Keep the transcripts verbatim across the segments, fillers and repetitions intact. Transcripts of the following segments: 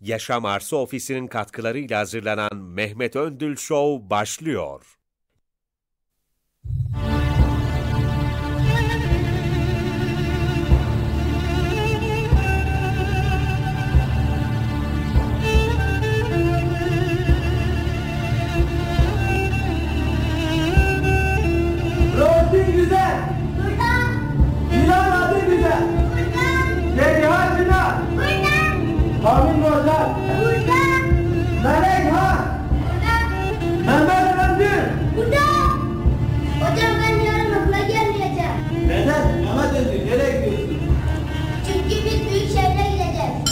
Yaşam Arsa Ofisi'nin katkılarıyla hazırlanan Mehmet Öndül Show başlıyor. Rotin güzel. Burada. Hilal adı güzel. Burada. Zeliha Çınar. Burada. Hamid Rozak. Burada. Melek Han. Burada. Mehmet Öndül. Burada. Hocam ben yarın okula gelmeyeceğim. Neden? Mehmet Öndül. Nereye gidiyorsun? Çünkü biz büyük şehre gideceğiz.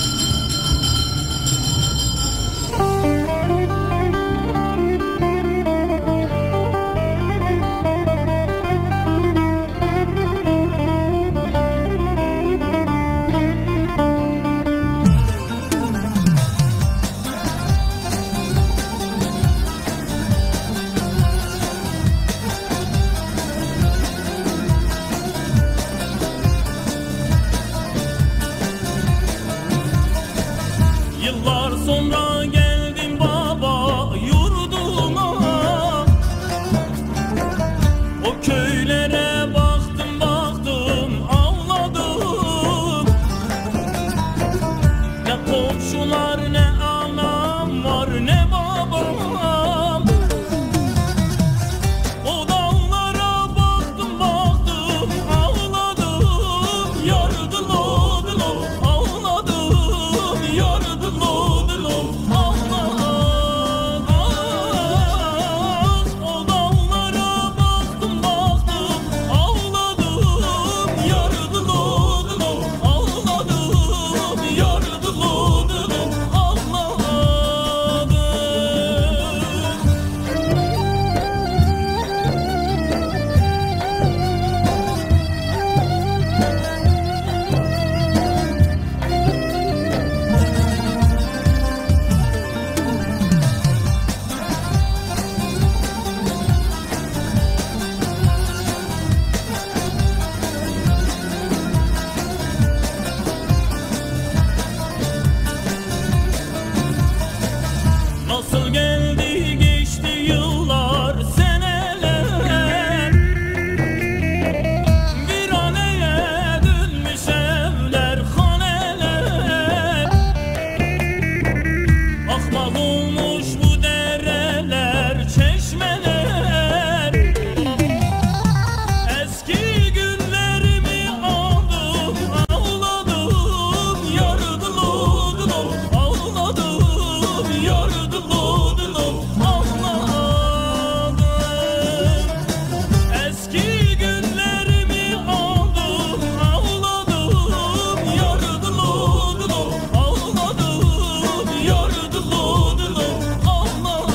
Yıllar sonra geldim baba yurduma. O köylere baktım baktım ağladım. Ne komşular ne anam var ne babam. O dağlara baktım baktım ağladım. Yardım oldu ağladım. Yardım oldu ağladım. O dağlara baktım baktım ağladım. Yardım oldu ağladım. Yardım oldu ağladım. Nasıl geldi geçti yıllar seneler. Viraneye dönmüş evler haneler. Akmak olmuş bu dereler çeşmeler. Eski günlerimi aldım ağladım. Yardım oldum ağladım. Yardım oldum ağladım. Eski günlerimi aldım ağladım. Yardım oldum ağladım. Yardım oldum ağladım.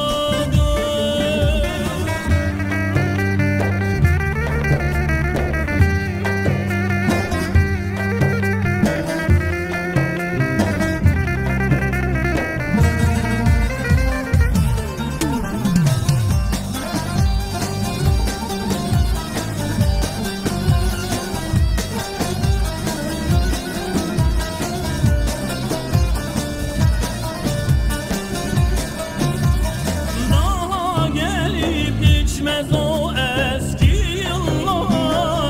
Daha gelip geçmez o eski yıllar.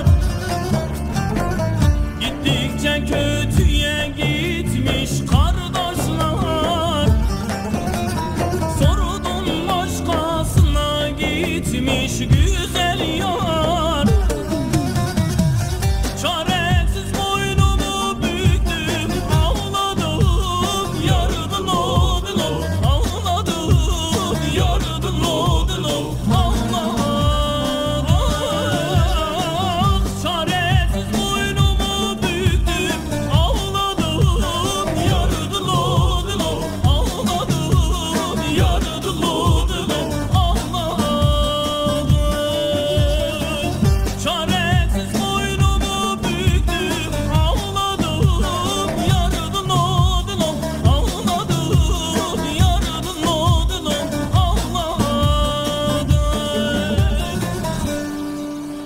Gittikçe kötüye gitmiş kardeşler. Sordum başkasına gitmiş güzel yar. Çaresiz boynumu büktüm ağladım. Yardım oldum ağladım. Yardım oldum ağladım. Çaresiz boynumu büktüm ağladım. Yardım oldum ağladım. Yardım oldum ağladım. Çaresiz boynumu büktüm ağladım. Yardım oldum ağladım. Yardım oldum ağladım.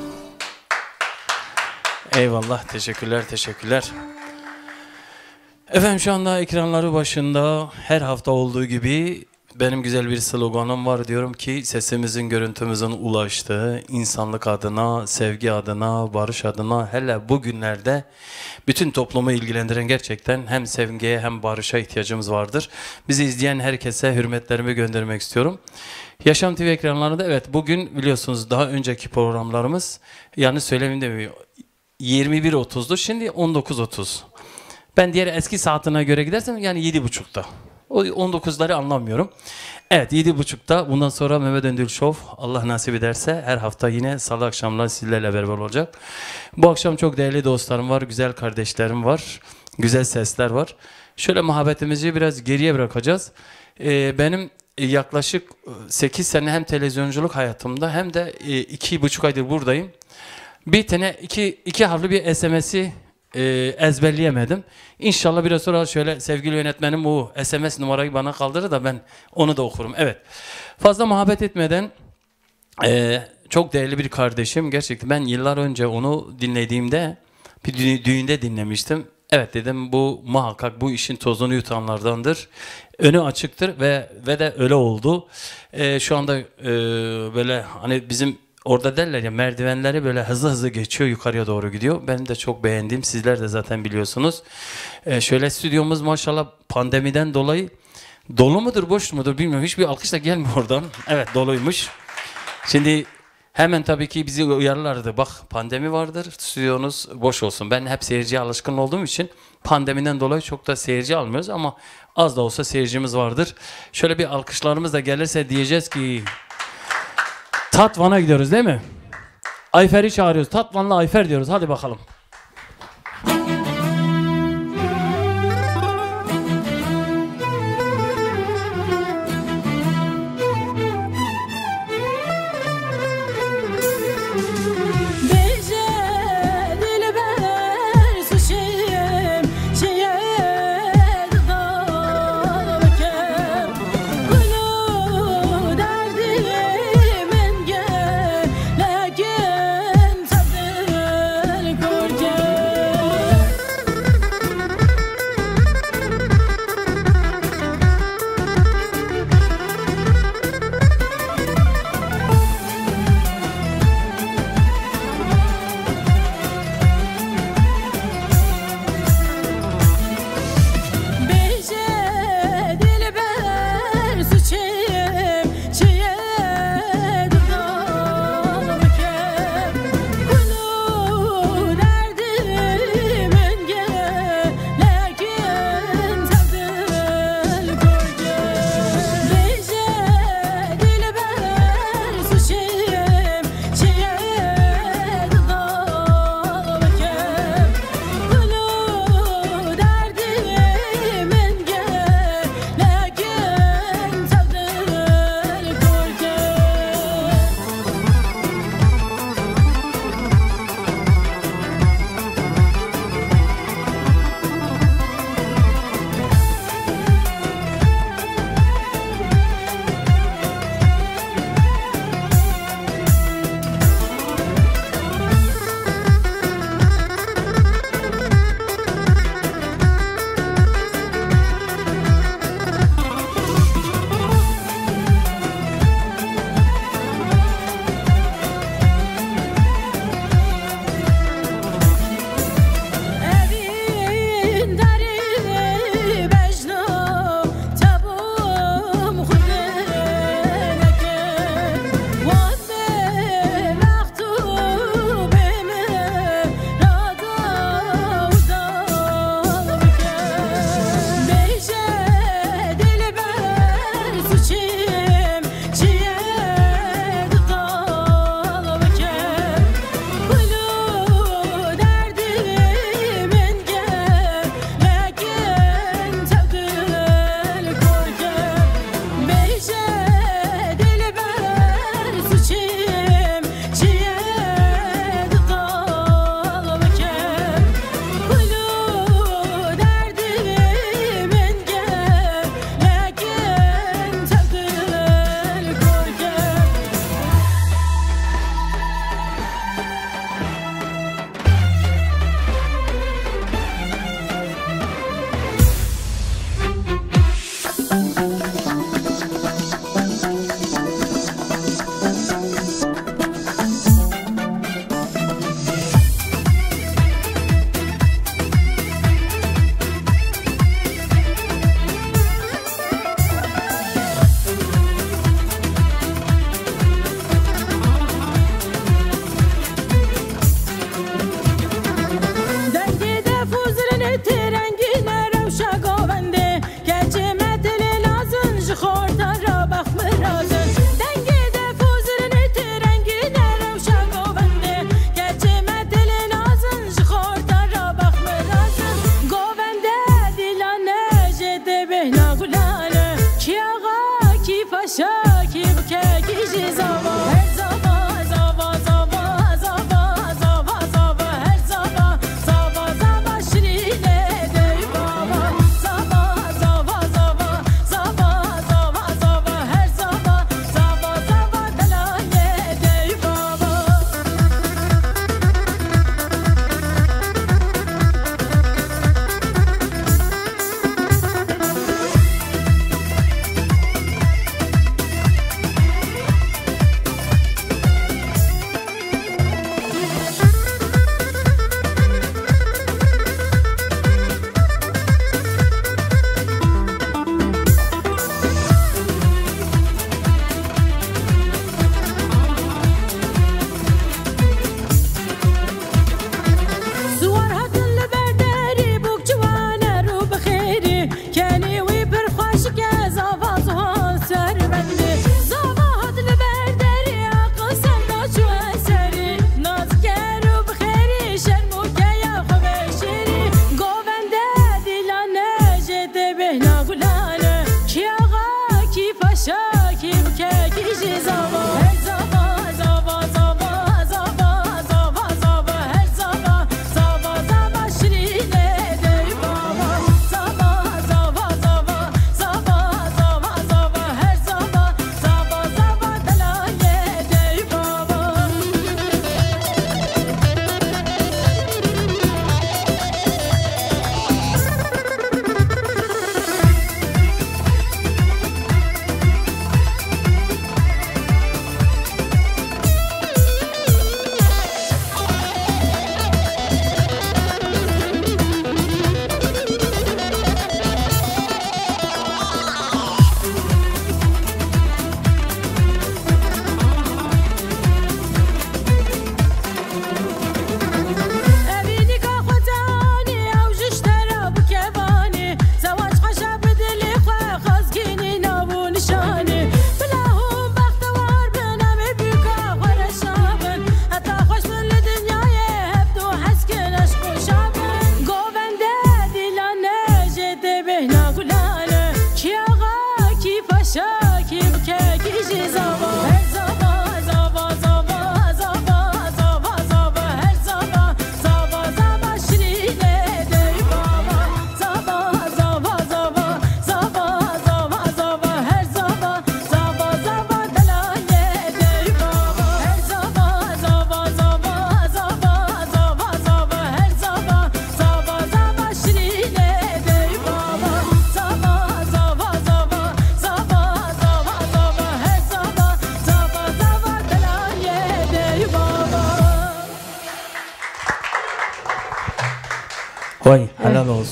Eyvallah, teşekkürler, teşekkürler. Efendim şu anda ekranları başında her hafta olduğu gibi benim güzel bir sloganım var. Diyorum ki sesimizin, görüntümüzün ulaştığı, insanlık adına, sevgi adına, barış adına, hele bugünlerde bütün toplumu ilgilendiren gerçekten hem sevgiye hem barışa ihtiyacımız vardır. Bizi izleyen herkese hürmetlerimi göndermek istiyorum. Yaşam T V ekranlarında evet bugün biliyorsunuz daha önceki programlarımız yani söylemeyeyim demiyor yirmi bir otuzdu, şimdi on dokuz otuz. Ben diğer eski saatine göre gidersem yani yedi buçukta. O on dokuzları anlamıyorum. Evet yedi buçukta bundan sonra Mehmet Öndül Show Allah nasip ederse her hafta yine salı akşamları sizlerle beraber olacak. Bu akşam çok değerli dostlarım var, güzel kardeşlerim var, güzel sesler var. Şöyle muhabbetimizi biraz geriye bırakacağız. Ee, benim yaklaşık sekiz sene hem televizyonculuk hayatımda hem de iki buçuk aydır buradayım. Bir tane iki, iki harfli bir S M S'i e, ezberleyemedim. İnşallah biraz sonra şöyle sevgili yönetmenim bu S M S numarayı bana kaldırır da ben onu da okurum. Evet. Fazla muhabbet etmeden e, çok değerli bir kardeşim. Gerçekten ben yıllar önce onu dinlediğimde bir dü düğünde dinlemiştim. Evet dedim bu muhakkak bu işin tozunu yutanlardandır. Önü açıktır ve ve de öyle oldu. E, şu anda e, böyle hani bizim orada derler ya merdivenleri böyle hızlı hızlı geçiyor yukarıya doğru gidiyor. Benim de çok beğendiğim sizler de zaten biliyorsunuz. E, şöyle stüdyomuz maşallah pandemiden dolayı dolu mudur boş mudur bilmiyorum. Hiçbir alkış da gelmiyor oradan. Evet doluymuş. Şimdi hemen tabii ki bizi uyarırlardı. Bak pandemi vardır, stüdyonuz boş olsun. Ben hep seyirciye alışkın olduğum için pandemiden dolayı çok da seyirci almıyoruz ama az da olsa seyircimiz vardır. Şöyle bir alkışlarımız da gelirse diyeceğiz ki Tatvan'a gidiyoruz değil mi? Ayfer'i çağırıyoruz. Tatvan'la Ayfer diyoruz. Hadi bakalım. Gel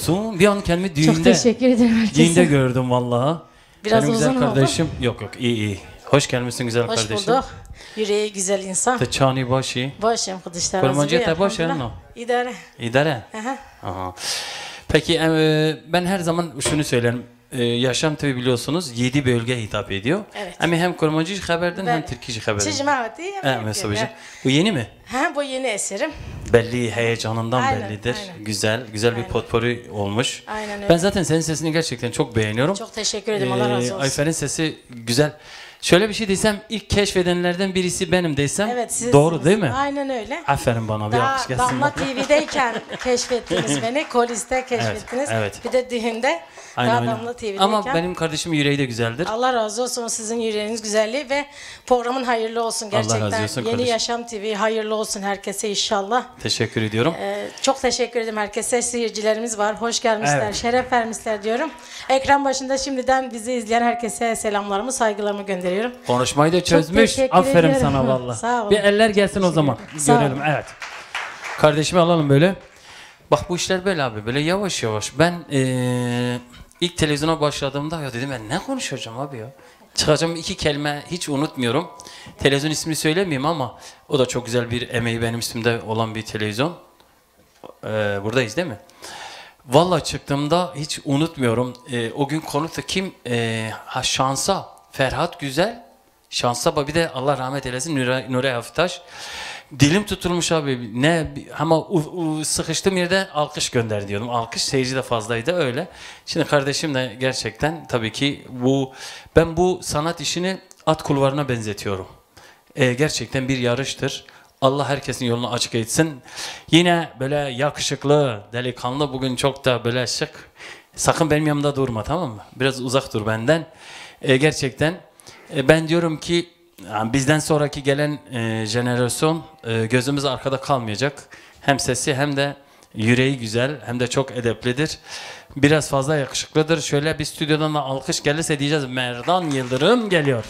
olsun. Bir an kendimi düğünde, Çok teşekkür ederim herkese. düğünde gördüm vallahi. Biraz Benim güzel uzun oldu. kardeşim. Yok yok iyi iyi. Hoş gelmişsin güzel Hoş kardeşim. bulduk. Yüreği güzel insan. Te çani başı. Başım kılıçlar. Kurmancı te başı elhamdülillah. no. İdare. İdare. Aha. Aha. Peki e, ben her zaman şunu söylerim. E, yaşam tabi biliyorsunuz yedi bölge hitap ediyor. Evet. Ama hem Kurmancı haberdin hem Ben- Türkçe haberdin. Çicim avati. Evet mesajı. Bu yeni mi? Ha bu yeni eserim. Belli heyecanından Aynen, bellidir. aynen. Güzel, güzel bir Aynen. potpourri olmuş. Aynen öyle. Ben zaten senin sesini gerçekten çok beğeniyorum. Çok teşekkür ederim. Allah razı olsun. Ayfer'in sesi güzel. Şöyle bir şey desem ilk keşfedenlerden birisi benim desem Evet, siz- doğru değil mi? Aynen öyle. Aferin bana bir alkış Daha gelsin. Damla bana. T V'deyken keşfettiniz beni. Kolis'te keşfettiniz. evet. Bir de düğünde. Aynen, Daha aynen. Damla T V'deyken. Ama benim kardeşimin yüreği de güzeldir. Allah razı olsun sizin yüreğiniz güzelliği ve programın hayırlı olsun Allah razı gerçekten. olsun Yeni kardeşim. Yaşam T V hayırlı olsun herkese inşallah. Teşekkür ediyorum. Ee, çok teşekkür ederim herkese. Seyircilerimiz var. Hoş gelmişler, Evet. şeref vermişler diyorum. Ekran başında şimdiden bizi izleyen herkese selamlarımı, saygılarımı gönderiyorum. Konuşmayı da çözmüş. teşekkür Aferin ederim. sana valla. Sağ olun. Bir eller gelsin o zaman. Sağ olun. Görelim. Evet. Kardeşimi alalım böyle. Bak bu işler böyle abi. Böyle yavaş yavaş. Ben eee, ilk televizyona başladığımda ya dedim ben ne konuşacağım abi ya. Çıkacağım iki kelime hiç unutmuyorum. Televizyon ismini söylemeyeyim ama o da çok güzel bir emeği benim üstümde olan bir televizyon. Eee, buradayız değil mi? Vallahi çıktığımda hiç unutmuyorum. Eee, o gün konuk da kim? Eee, ha Şansa. Ferhat Güzel. Şansa bir de Allah rahmet eylesin Nure, Nure Hafitaş. Dilim tutulmuş abi. Ne ama u, u, sıkıştığım yerde alkış gönder diyordum. Alkış seyirci de fazlaydı öyle. Şimdi kardeşim de gerçekten tabii ki bu ben bu sanat işini at kulvarına benzetiyorum. Ee, gerçekten bir yarıştır. Allah herkesin yolunu açık etsin. Yine böyle yakışıklı, delikanlı bugün çok da böyle şık. Sakın benim yanımda durma tamam mı? Biraz uzak dur benden. Ee, gerçekten e, ben diyorum ki yani bizden sonraki gelen e, jenerasyon e, gözümüz arkada kalmayacak. Hem sesi hem de yüreği güzel hem de çok edeplidir. Biraz fazla yakışıklıdır. Şöyle bir stüdyodan da alkış gelirse diyeceğiz Merdan Yıldırım geliyor.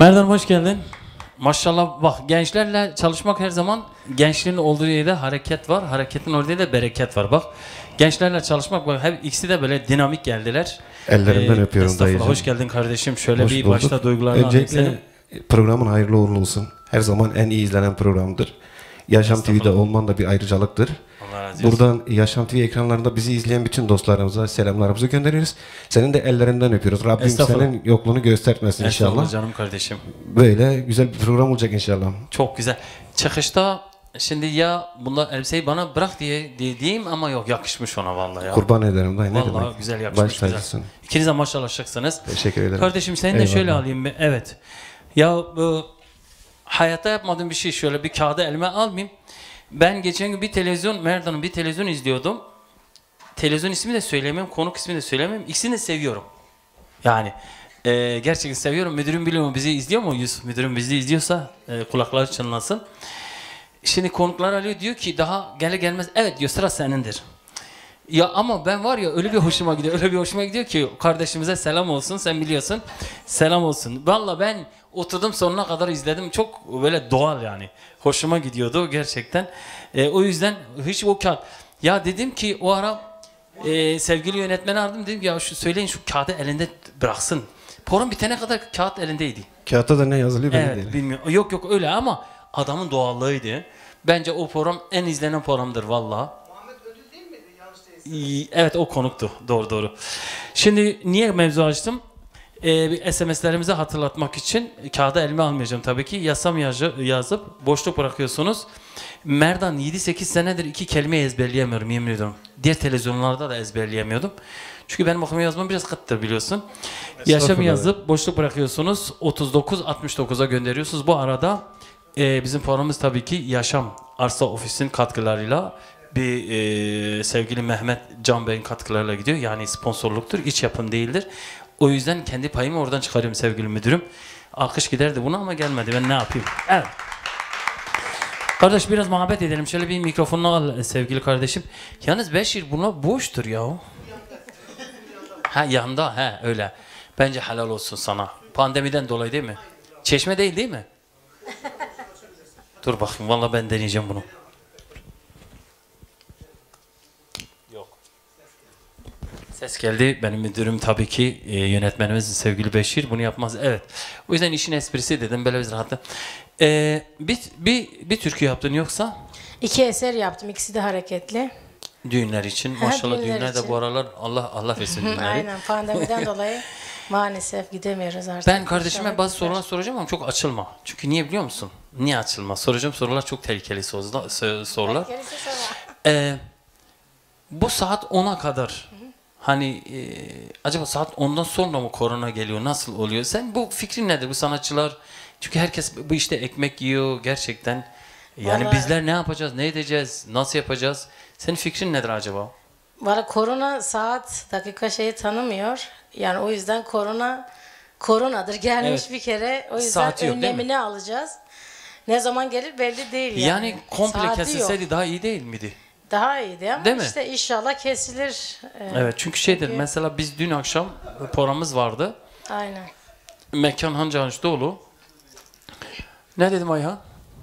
Merdan hoş geldin. Maşallah bak gençlerle çalışmak her zaman gençliğin olduğu yerde hareket var. Hareketin olduğu yerde bereket var bak. Gençlerle çalışmak bak hep ikisi de böyle dinamik geldiler. Ellerinden Ee, öpüyorum estağfurullah, dayıcığım. hoş geldin kardeşim. Şöyle Hoş bir bulduk. başta duygularını alayım senin. Öncelikle programın hayırlı uğurlu olsun. Her zaman en iyi izlenen programdır. Yaşam T V'de olman da bir ayrıcalıktır. Allah razı olsun. Buradan Yaşam T V ekranlarında bizi izleyen bütün dostlarımıza selamlarımızı gönderiyoruz. Senin de ellerinden öpüyoruz. Rabbim Estağfurullah. senin yokluğunu göstermesin Estağfurullah inşallah. canım kardeşim. Böyle güzel bir program olacak inşallah. Çok güzel. Çıkışta şimdi ya bunlar elbiseyi bana bırak diye, diye diyeyim ama yok yakışmış ona vallahi ya. Kurban ederim dayı, ne Vallahi demek. güzel yakışmış Baş güzel. tacısın. İkiniz de maşallah şıksınız. Teşekkür ederim. Kardeşim seni de Eyvallah. şöyle alayım. ben. Evet. Ya bu hayatta yapmadığım bir şey şöyle bir kağıdı elime almayayım. Ben geçen gün bir televizyon, Merdan'ın bir televizyon izliyordum. Televizyon ismi de söylemiyorum, konuk ismi de söylemiyorum. İkisini de seviyorum. Yani e, gerçekten seviyorum. Müdürüm biliyor mu? Bizi izliyor mu Yusuf? Müdürüm bizi izliyorsa e, kulakları çınlasın. Şimdi konuklar alıyor diyor ki daha gele gelmez. Evet diyor sıra senindir. Ya ama ben var ya öyle bir hoşuma gidiyor. Öyle bir hoşuma gidiyor ki kardeşimize selam olsun. Sen biliyorsun. Selam olsun. Valla ben oturdum sonuna kadar izledim. Çok böyle doğal yani. Hoşuma gidiyordu gerçekten. E, o yüzden hiç o kağıt. Ya dedim ki o ara e, sevgili yönetmeni aradım. Dedim ya şu söyleyin şu kağıdı elinde bıraksın. Program bitene kadar kağıt elindeydi. Kağıtta da ne yazılıyor belli Evet değil. bilmiyorum. Yok yok öyle ama adamın doğallığıydı. Bence o program en izlenen programdır valla. Evet o konuktu. Doğru doğru. Şimdi niye mevzu açtım? Ee, bir S M S'lerimizi hatırlatmak için kağıda elime almayacağım tabii ki. Yasam yazı, yazıp boşluk bırakıyorsunuz. Merdan yedi sekiz senedir iki kelime ezberleyemiyorum yemin ediyorum. Diğer televizyonlarda da ezberleyemiyordum. Çünkü benim okuma yazmam biraz kıttır biliyorsun. Yaşam yazıp boşluk bırakıyorsunuz. otuz dokuz altmış dokuza gönderiyorsunuz. Bu arada e, bizim programımız tabii ki Yaşam Arsa Ofis'in katkılarıyla bir e, sevgili Mehmet Can Bey'in katkılarıyla gidiyor. Yani sponsorluktur, iç yapım değildir. O yüzden kendi payımı oradan çıkarıyorum sevgili müdürüm. Alkış giderdi buna ama gelmedi. Ben ne yapayım? Evet. Kardeş biraz muhabbet edelim. Şöyle bir mikrofonunu al sevgili kardeşim. Yalnız Beşir buna boştur ya. Ha yanda ha öyle. Bence helal olsun sana. Pandemiden dolayı değil mi? Çeşme değil değil mi? Dur bakayım vallahi ben deneyeceğim bunu. Ses geldi. Benim müdürüm tabii ki e, yönetmenimiz sevgili Beşir bunu yapmaz. Evet. O yüzden işin esprisi dedim böyle biz rahatla. E, bir, bir, bir türkü yaptın yoksa? İki eser yaptım. İkisi de hareketli. Düğünler için. Maşallah düğünler düğünler de için. bu aralar Allah Allah versin düğünleri. Aynen pandemiden dolayı maalesef gidemiyoruz artık. Ben kardeşime İnşallah bazı gider. sorular soracağım ama çok açılma. Çünkü niye biliyor musun? Niye açılma? Soracağım sorular çok tehlikeli sozla- sorular. Gerisi sonra. Ee, bu saat ona kadar hani e, acaba saat ondan sonra mı korona geliyor? Nasıl oluyor? Sen bu fikrin nedir bu sanatçılar? Çünkü herkes bu işte ekmek yiyor gerçekten. Yani Vallahi- bizler ne yapacağız? Ne edeceğiz? Nasıl yapacağız? Senin fikrin nedir acaba? Valla korona saat dakika şeyi tanımıyor. Yani o yüzden korona koronadır gelmiş Evet. bir kere. O yüzden Saati yok, değil mi? önlemini alacağız. Ne zaman gelir belli değil yani. Yani, komple Saati kesilseydi yok. daha iyi değil miydi? Daha iyiydi ama Değil mi? işte inşallah kesilir. Ee, Evet çünkü şeydir çünkü- mesela biz dün akşam programımız vardı. Aynen. Mekan Hanca Hanç dolu. Ne dedim Ayhan?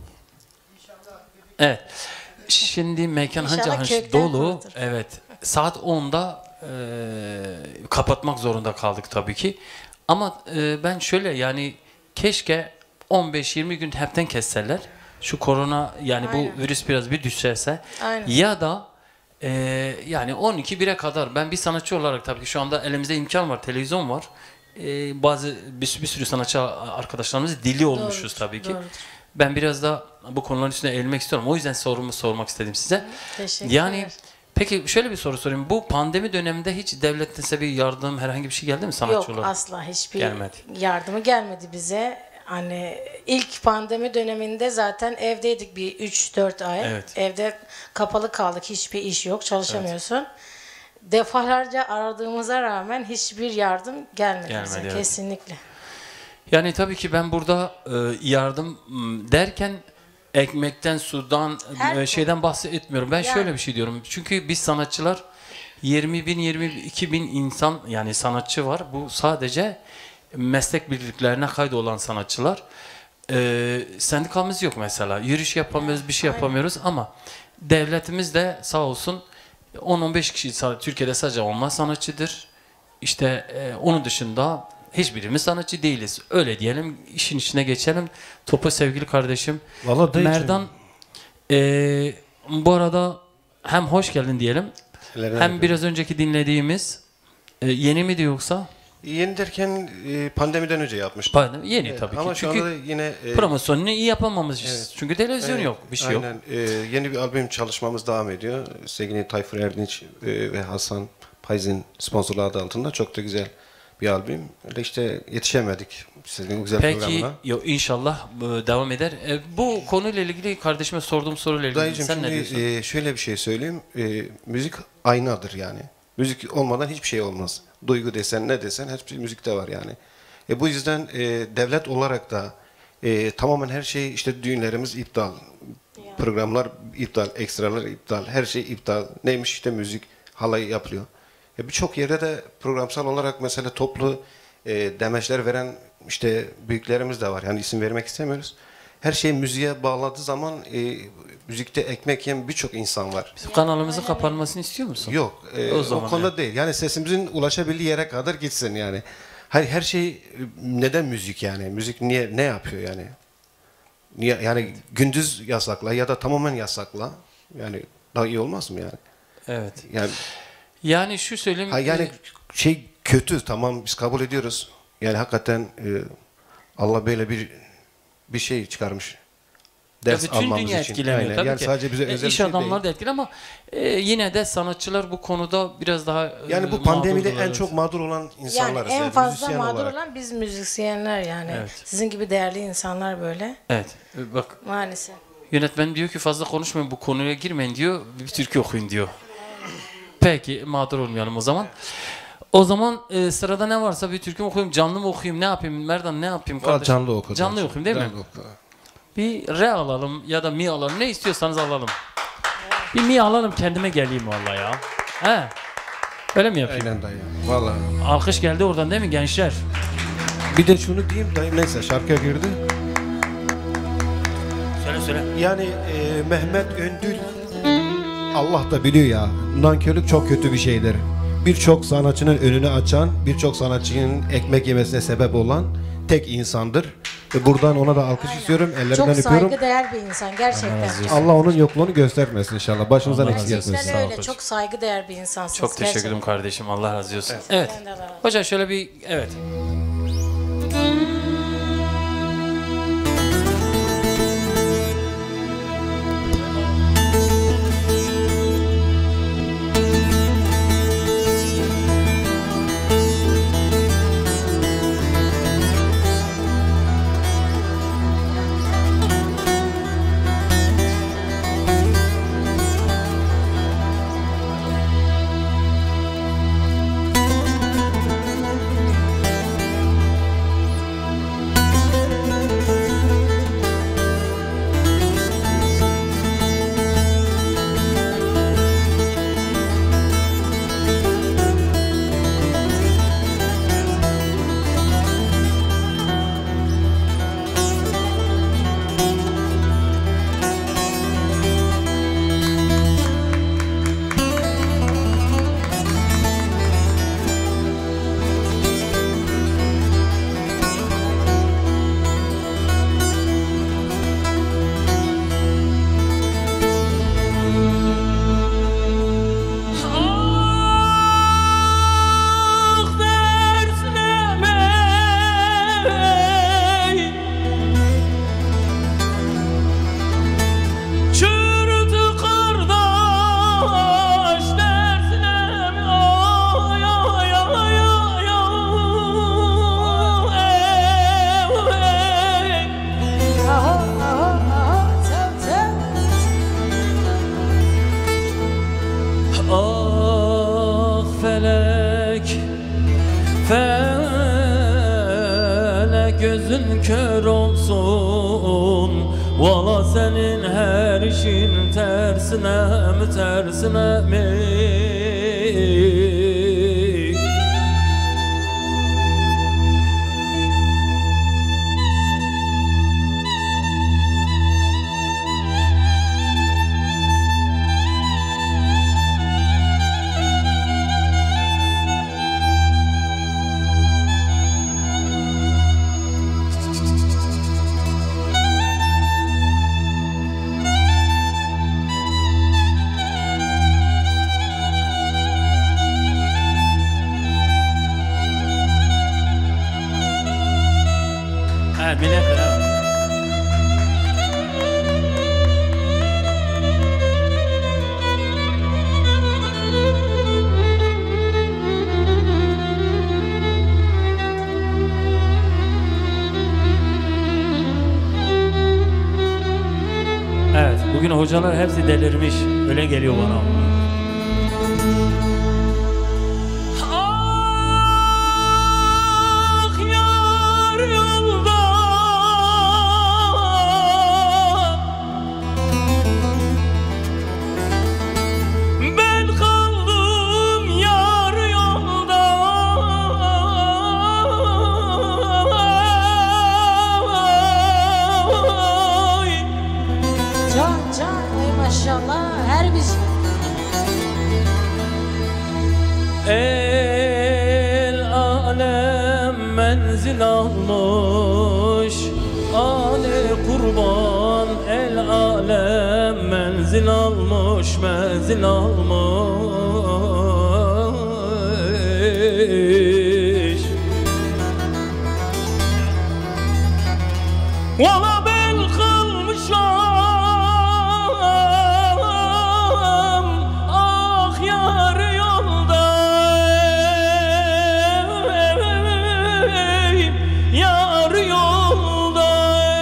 Evet. Şimdi Mekan İnşallah Hanca Hanç kökten dolu. kurutur. Evet. Saat onda e, kapatmak zorunda kaldık tabii ki. Ama e, ben şöyle yani keşke on beş yirmi gün hepten kesseler. Şu korona yani Aynen. bu virüs biraz bir düşerse. Aynen. Ya da e, yani on iki bire kadar ben bir sanatçı olarak tabii ki şu anda elimizde imkan var, televizyon var. E, bazı bir, bir sürü sanatçı arkadaşlarımız dili olmuşuz Doğrudur, tabii ki. doğrudur. Ben biraz da bu konuların üstüne eğilmek istiyorum. O yüzden sorumu sormak istedim size. Teşekkürler. Yani peki şöyle bir soru sorayım. Bu pandemi döneminde hiç devletten size bir yardım herhangi bir şey geldi mi sanatçı Yok olarak? asla hiçbir Gelmedi. yardımı gelmedi bize. Hani ilk pandemi döneminde zaten evdeydik bir üç dört ay. Evet. Evde kapalı kaldık. Hiçbir iş yok. Çalışamıyorsun. Defalarca aradığımıza rağmen hiçbir yardım gelmedi, Gelmedi, bize. evet. Kesinlikle. Yani tabii ki ben burada e, yardım m, derken ekmekten, sudan, Her e, şeyden bahsetmiyorum. Ben Yani. şöyle bir şey diyorum. Çünkü biz sanatçılar yirmi bin, yirmi iki bin insan yani sanatçı var. Bu sadece meslek birliklerine kaydolan sanatçılar. Ee, sendikamız yok mesela. Yürüyüş yapamıyoruz, bir şey yapamıyoruz ama devletimiz de sağ olsun on on beş kişi Türkiye'de sadece onlar sanatçıdır. İşte e, onun dışında hiçbirimiz sanatçı değiliz. Öyle diyelim, işin içine geçelim. Topu sevgili kardeşim. Vallahi dayıcım. Merdan, e, bu arada hem hoş geldin diyelim. Ellerine Hem öpüyorum. biraz önceki dinlediğimiz e, yeni miydi yoksa? Yeni derken e, pandemiden önce yapmıştık. Pardon, yeni Evet, tabii ki. ama şu Çünkü anda yine e, promosyonunu iyi yapamamışız. Evet. Çünkü televizyon evet, yok, bir şey yok. aynen. E, yeni bir albüm çalışmamız devam ediyor. Sevgili Tayfur Erdinç e, ve Hasan Payz'in sponsorluğu adı altında çok da güzel bir albüm. Öyle işte yetişemedik sizin güzel Peki, programına. yo, inşallah e, devam eder. E, bu konuyla ilgili kardeşime sorduğum soruyla ilgili Dayıcım sen ne şimdi diyorsun? e, şöyle bir şey söyleyeyim. E, müzik aynadır yani. Müzik olmadan hiçbir şey olmaz. Duygu desen ne desen hepsi müzikte var yani. E, bu yüzden e, devlet olarak da e, tamamen her şey işte düğünlerimiz iptal. Programlar iptal, ekstralar iptal, her şey iptal. Neymiş işte müzik, halay yapılıyor. E, birçok yerde de programsal olarak mesela toplu e, demeçler veren işte büyüklerimiz de var. Yani isim vermek istemiyoruz. Her şey müziğe bağladığı zaman e, müzikte ekmek yiyen birçok insan var. Kanalımızın kapanmasını istiyor musun? Yok, e, O o, zaman konuda yani. değil. Yani sesimizin ulaşabildiği yere kadar gitsin yani. Hayır, her şey e, neden müzik yani? Müzik niye ne yapıyor yani? Niye yani gündüz yasakla ya da tamamen yasakla. Yani daha iyi olmaz mı yani? Evet. Yani Yani şu söyleyeyim. ha, yani e, şey kötü, tamam biz kabul ediyoruz. Yani hakikaten e, Allah böyle bir bir şey çıkarmış. Ya Ders bütün almamız dünya için. etkileniyor Aynen. tabii yani ki. sadece bize E, özel iş bir şey adamlar değil. da etkili ama e, yine de sanatçılar bu konuda biraz daha e, Yani bu pandemide mağdurlar, en çok mağdur olan Yani insanlarız. en yani fazla müzisyen mağdur olarak. olan biz müzisyenler yani. Evet. Sizin gibi değerli insanlar böyle. Evet. E, bak, Maalesef. yönetmen diyor ki fazla konuşmayın, bu konuya girmeyin diyor. Bir türkü okuyun diyor. Peki, mağdur olmayalım o zaman. O zaman e, sırada ne varsa bir türkü mü okuyayım, canlı mı okuyayım, ne yapayım Merdan, ne yapayım Valla kardeşim? canlı oku. Canlı okuyayım değil mi? Canlı oku. Bir re alalım ya da mi alalım, ne istiyorsanız alalım. Bir mi alalım, kendime geleyim vallahi ya. He. Öyle mi yapayım? Aynen dayı. Valla. Alkış geldi oradan değil mi gençler? Bir de şunu diyeyim dayı, neyse şarkıya girdi. Söyle söyle. Yani e, Mehmet Öndül, Allah da biliyor ya, nankörlük çok kötü bir şeydir. Birçok sanatçının önünü açan, birçok sanatçının ekmek yemesine sebep olan tek insandır. Ve buradan ona da alkış istiyorum, ellerinden Çok öpüyorum. saygıdeğer bir insan gerçekten. Allah onun yokluğunu göstermesin inşallah. Başımızdan Allah eksik razı olsun. etmesin. Gerçekten Sağ ol öyle. hocam. Çok saygıdeğer bir insansınız. Çok teşekkür ederim gerçekten. kardeşim, Allah razı olsun. Evet. Ben de Allah razı olsun. Hocam şöyle bir, evet. Ah dersleme çürütü kardeş dersleme ay ay ay ay ay Aho, aho, aho, tav, tav. Ah felek, felek gözün kör olsun. Valla senin her işin tersine mi tersine mi? Evet, millettir. Evet. Evet, bugün hocalar hepsi delirmiş. Öyle geliyor bana. Ah yar yolda, ben kaldım yar yolda. Can can ey maşallah her bir şey. El alem menzil almış, ale kurban. El alem menzil almış, menzil almış. Valla ben kalmışam, ah yar yolda, yar yolda.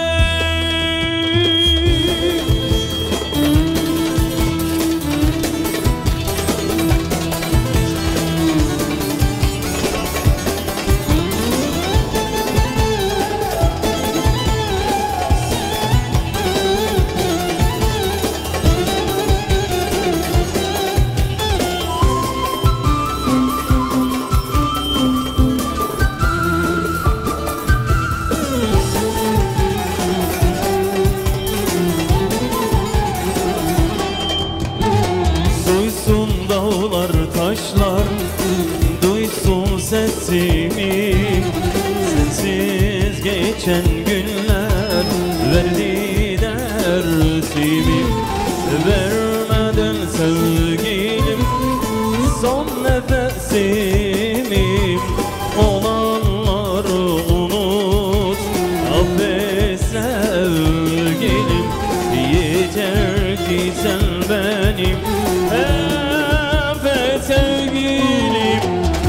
Duysun dağlar taşlar, duysun sesimi. Sensiz geçen günler verdi dersimi. Vermeden sevgilim son nefesimi. Olanları unut, affet sevgilim. Yeter ki sen benim, affet sevgilim.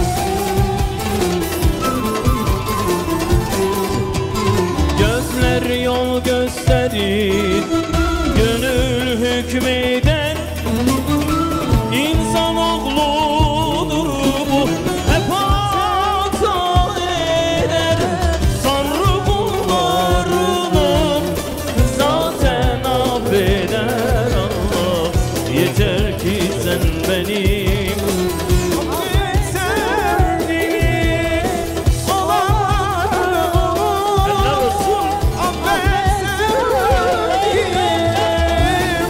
Gözler yol gösterir, gönül hükmeder. İnsanoğludur bu, hep hata eder. Tanrı kullarını zaten affeder Allah. Yeter ki sen benim, affet sevgilim. Olanları unut, affet sevgilim.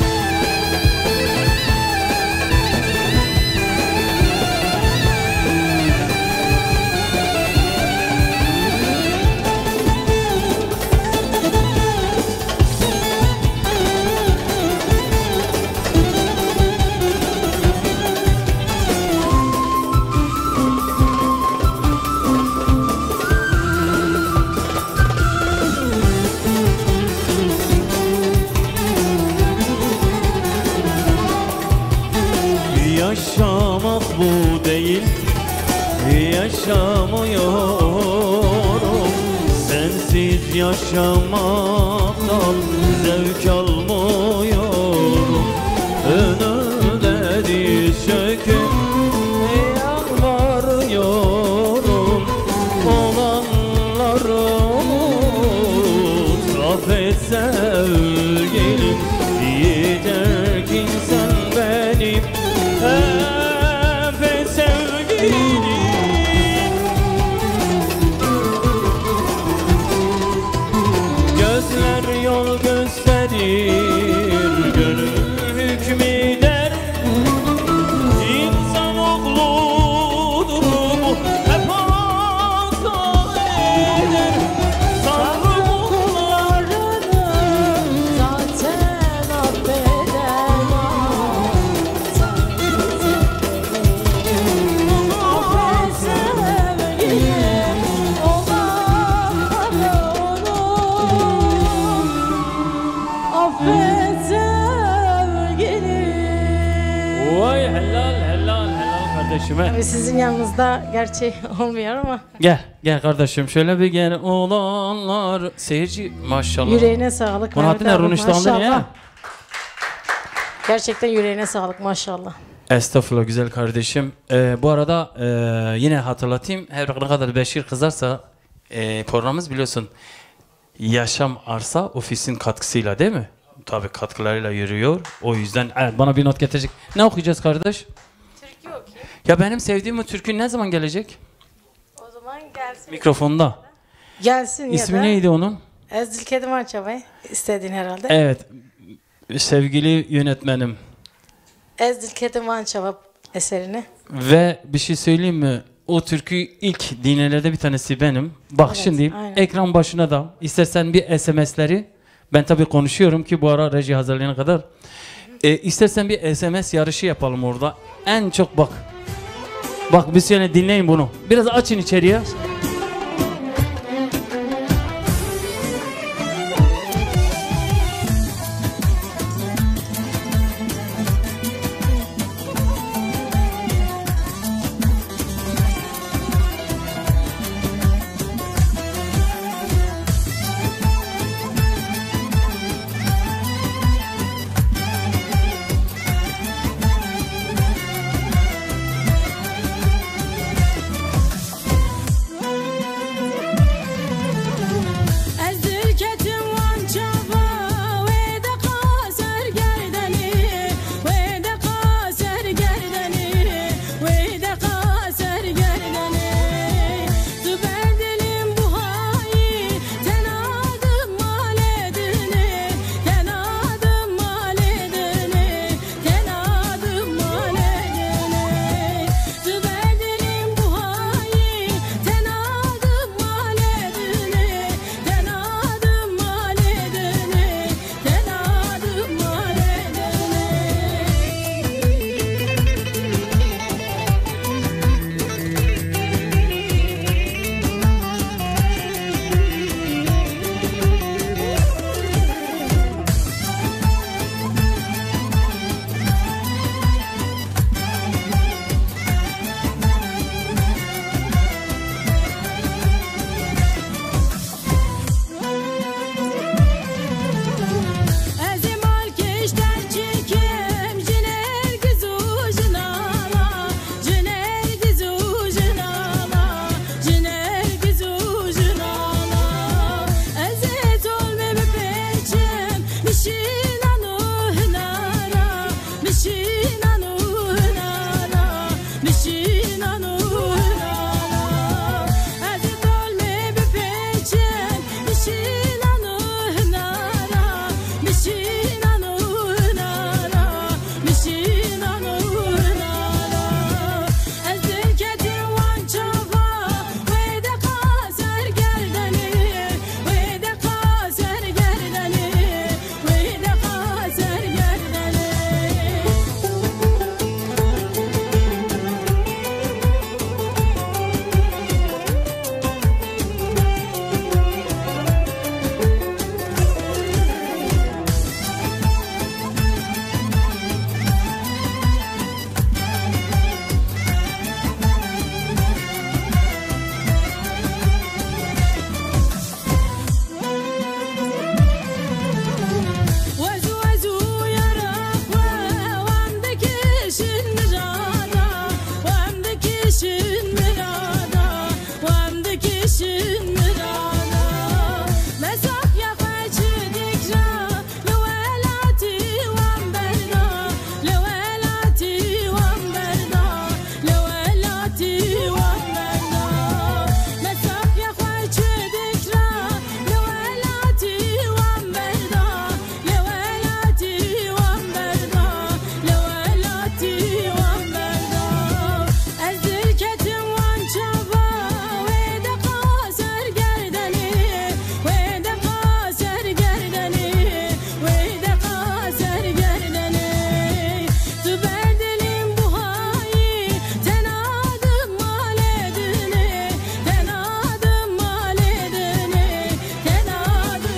Yaşamak bu değil, yaşamıyorum. Sensiz yaşamaktan zevk almıyorum. Önünde diz çöküp yalvarıyorum. Olanları unut, affet sevgilim. Yeter ki sen benim, affet sevgilim. Gözler yol gösterir, gönül hükmeder. İnsanoğludur bu, hep hata eder. Tanrı kullarını kardeşim. He. Tabii sizin yanınızda gerçi olmuyor ama. Gel, gel kardeşim. Şöyle bir gel olanlar. Seyirci maşallah. Yüreğine sağlık. Murat'ın Mehmet abi, Eruniş'te ya. Gerçekten yüreğine sağlık maşallah. Estağfurullah güzel kardeşim. Ee, bu arada e, yine hatırlatayım. Her ne kadar Beşir kızarsa e, programımız biliyorsun Yaşam Arsa Ofis'in katkısıyla değil mi? Tabii katkılarıyla yürüyor. O yüzden evet, bana bir not getirecek. Ne okuyacağız kardeş? Türkü okuyayım. Ya benim sevdiğim o türkü ne zaman gelecek? O zaman gelsin. Mikrofonda. Gelsin İsmi ya da. neydi onun? Ezdil Kedim Açabay. İstediğin herhalde. Evet. Sevgili yönetmenim. Ezdil Kedim Açabay eserini. Ve bir şey söyleyeyim mi? O türkü ilk dinleyenlerde bir tanesi benim. Bak Evet, şimdi aynen. ekran başına da istersen bir S M S'leri ben tabii konuşuyorum ki bu ara reji hazırlayana kadar. E, istersen bir S M S yarışı yapalım orada. En çok bak. Bak bir sene dinleyin bunu. Biraz açın içeriye.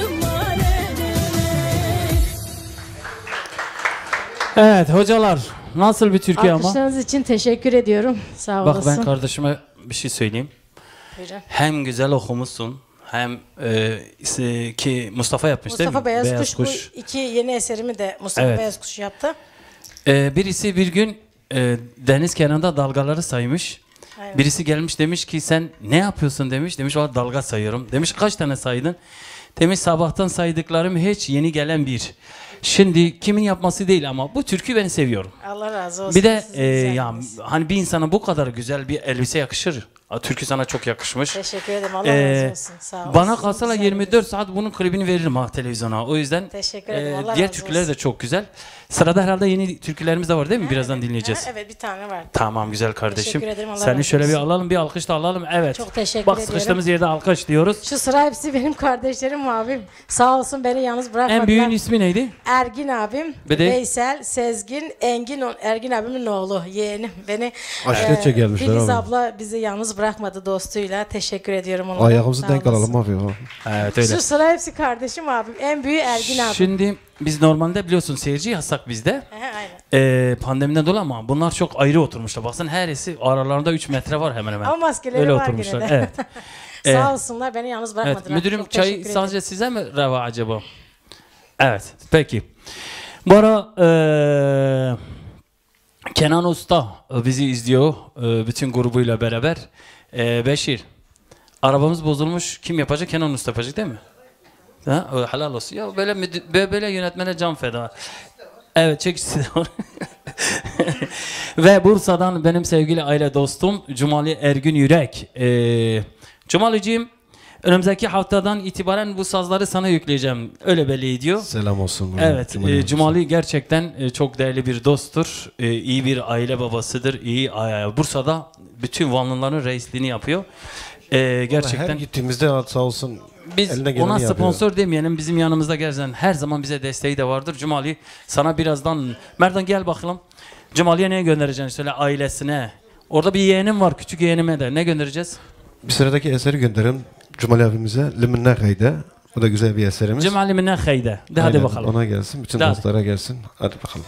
Evet hocalar Nasıl bir türkü ama? Alkışlarınız için teşekkür ediyorum. Sağ Bak olasın. ben kardeşime bir şey söyleyeyim. Buyurun. Hem güzel okumuşsun hem e, ki Mustafa yapmış değil mi? Mustafa Beyaz, Kuş, bu iki yeni eserimi de Mustafa Evet. Beyaz Kuş yaptı. E, birisi bir gün e, deniz kenarında dalgaları saymış. Aynen. Birisi gelmiş demiş ki sen ne yapıyorsun demiş. Demiş o dalga sayıyorum. Demiş kaç tane saydın? Demiş sabahtan saydıklarım hiç, yeni gelen bir. Şimdi kimin yapması değil ama bu türkü ben seviyorum. Allah razı olsun. Bir de Sizin e, ya güzelliğiniz. hani bir insana bu kadar güzel bir elbise yakışır. Ha, türkü sana çok yakışmış. Teşekkür ederim. Allah Ee, razı olsun. Sağ olun. Bana Sizin kalsa güzelliğiniz. yirmi dört saat bunun klibini veririm ha televizyona. O yüzden Teşekkür ederim. Allah diğer razı türküler de olsun. çok güzel. Sırada herhalde yeni türkülerimiz de var değil mi? Birazdan dinleyeceğiz. Ha, evet bir tane var. Tamam güzel kardeşim. Teşekkür ederim, Allah Seni razı şöyle bir olsun. alalım, bir alkış da alalım. Evet. Çok teşekkür Bak ediyorum. sıkıştığımız yerde alkış diyoruz. Şu sıra hepsi benim kardeşlerim abim. Sağ olsun beni yalnız bırakmadılar. En büyüğün ismi neydi? Ergin abim, Bir de- Veysel, Sezgin, Engin, o- Ergin abimin oğlu, yeğenim. Beni Aşiretçe gelmişler Filiz abi. abla bizi yalnız bırakmadı dostuyla. Teşekkür ediyorum onlara. Ayağımızı Sağ denk olasın. alalım abi. Evet öyle. Şu sıra hepsi kardeşim abim. En büyüğü Ergin abim. Şimdi biz normalde biliyorsun seyirci yasak bizde. He, aynen. Ee, pandemiden dolayı ama bunlar çok ayrı oturmuşlar. Baksana herisi aralarında üç metre var hemen hemen. Ama maskeleri Öyle var oturmuşlar. gene de. Evet. Ee, Sağ olsunlar beni yalnız bırakmadılar. Evet, müdürüm Çok çay teşekkür ederim. sadece size mi reva acaba? Evet, peki. Bu ara eee, Kenan Usta e, bizi izliyor e, bütün grubuyla beraber. E, Beşir, arabamız bozulmuş. Kim yapacak? Kenan Usta yapacak değil mi? Ha, e, helal olsun. Ya böyle müdür- böyle, böyle yönetmene can feda. Evet, çek size. Ve Bursa'dan benim sevgili aile dostum Cumali Ergün Yürek. Ee, Cumaliciğim, önümüzdeki haftadan itibaren bu sazları sana yükleyeceğim. Öyle belli ediyor. Selam olsun. Evet, Cumali e, olsun. Cumali gerçekten e, çok değerli bir dosttur. E, iyi bir aile babasıdır. İyi e, Bursa'da bütün Vanlıların reisliğini yapıyor. E, Her gerçekten gittiğimizde sağ olsun. biz eline geleni ona yapıyor. sponsor demeyelim, bizim yanımızda gerçekten her zaman bize desteği de vardır. Cumali, sana birazdan Merdan gel bakalım. Cumali'ye ne göndereceksin söyle, ailesine. Orada bir yeğenim var, küçük yeğenime de ne göndereceğiz? Bir sıradaki eseri gönderelim Cumali abimize. Liminne Kayda. O da güzel bir eserimiz. Cumali minne hayde. De hadi Aynen, bakalım. Ona gelsin. Bütün Hadi. dostlara gelsin. Hadi bakalım.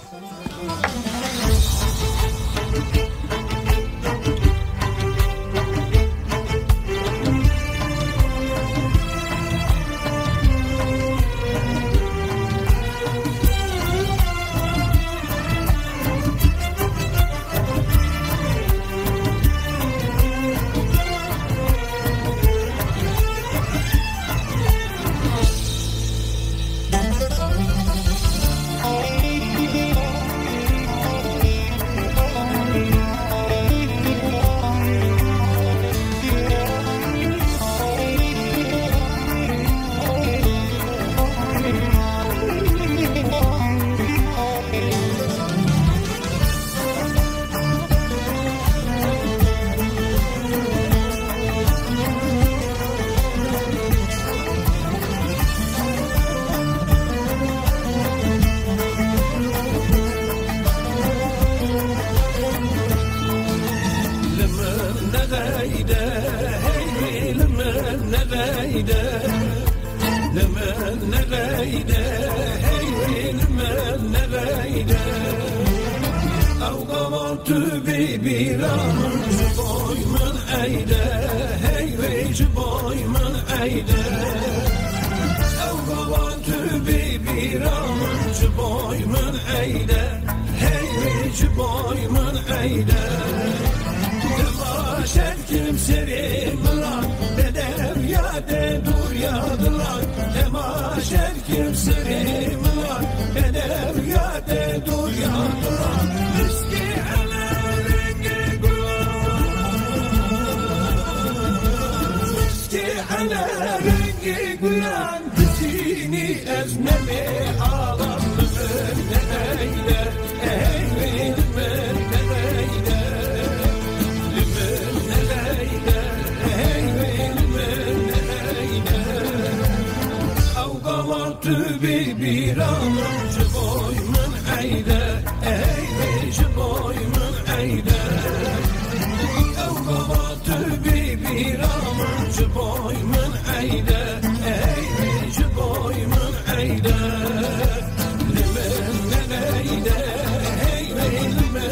Hey,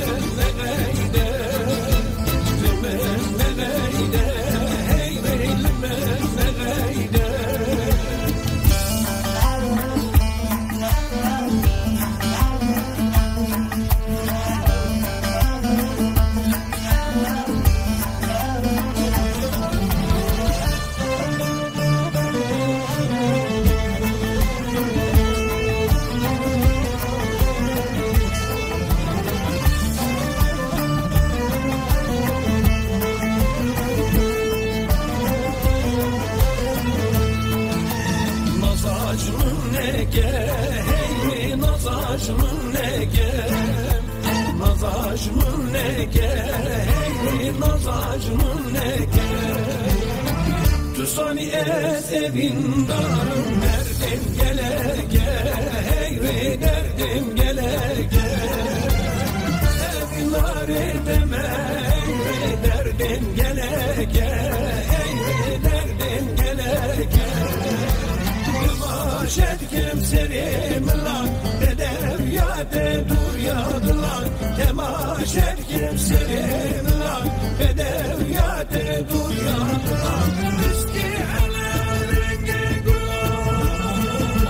acımın ne ge, hey naz acımın ne ge, naz acımın ne ge, hey naz acımın ne ge. Tüsani et evin darım, derdim gele ge, hey ve derdim gele ge. Evin dar edeme, hey ve derdim gele ge, hey ve derdim gele ge. Yavaş etkim serim lan, dedev ya de dur yadı lan. Yavaş etkim serim lan, dedev ya de dur yadı lan. Eski ele rengi güller,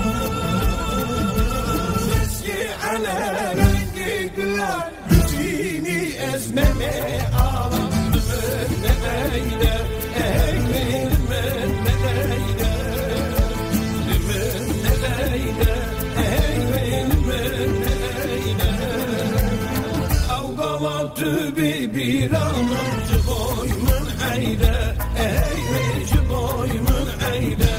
eski ele rengi güller. Yüzini ezmeme ağlam, ümmet eyler, ey ümmet eyler. Avgalatı bir anamcı boymun eyde, ey boymun eyde.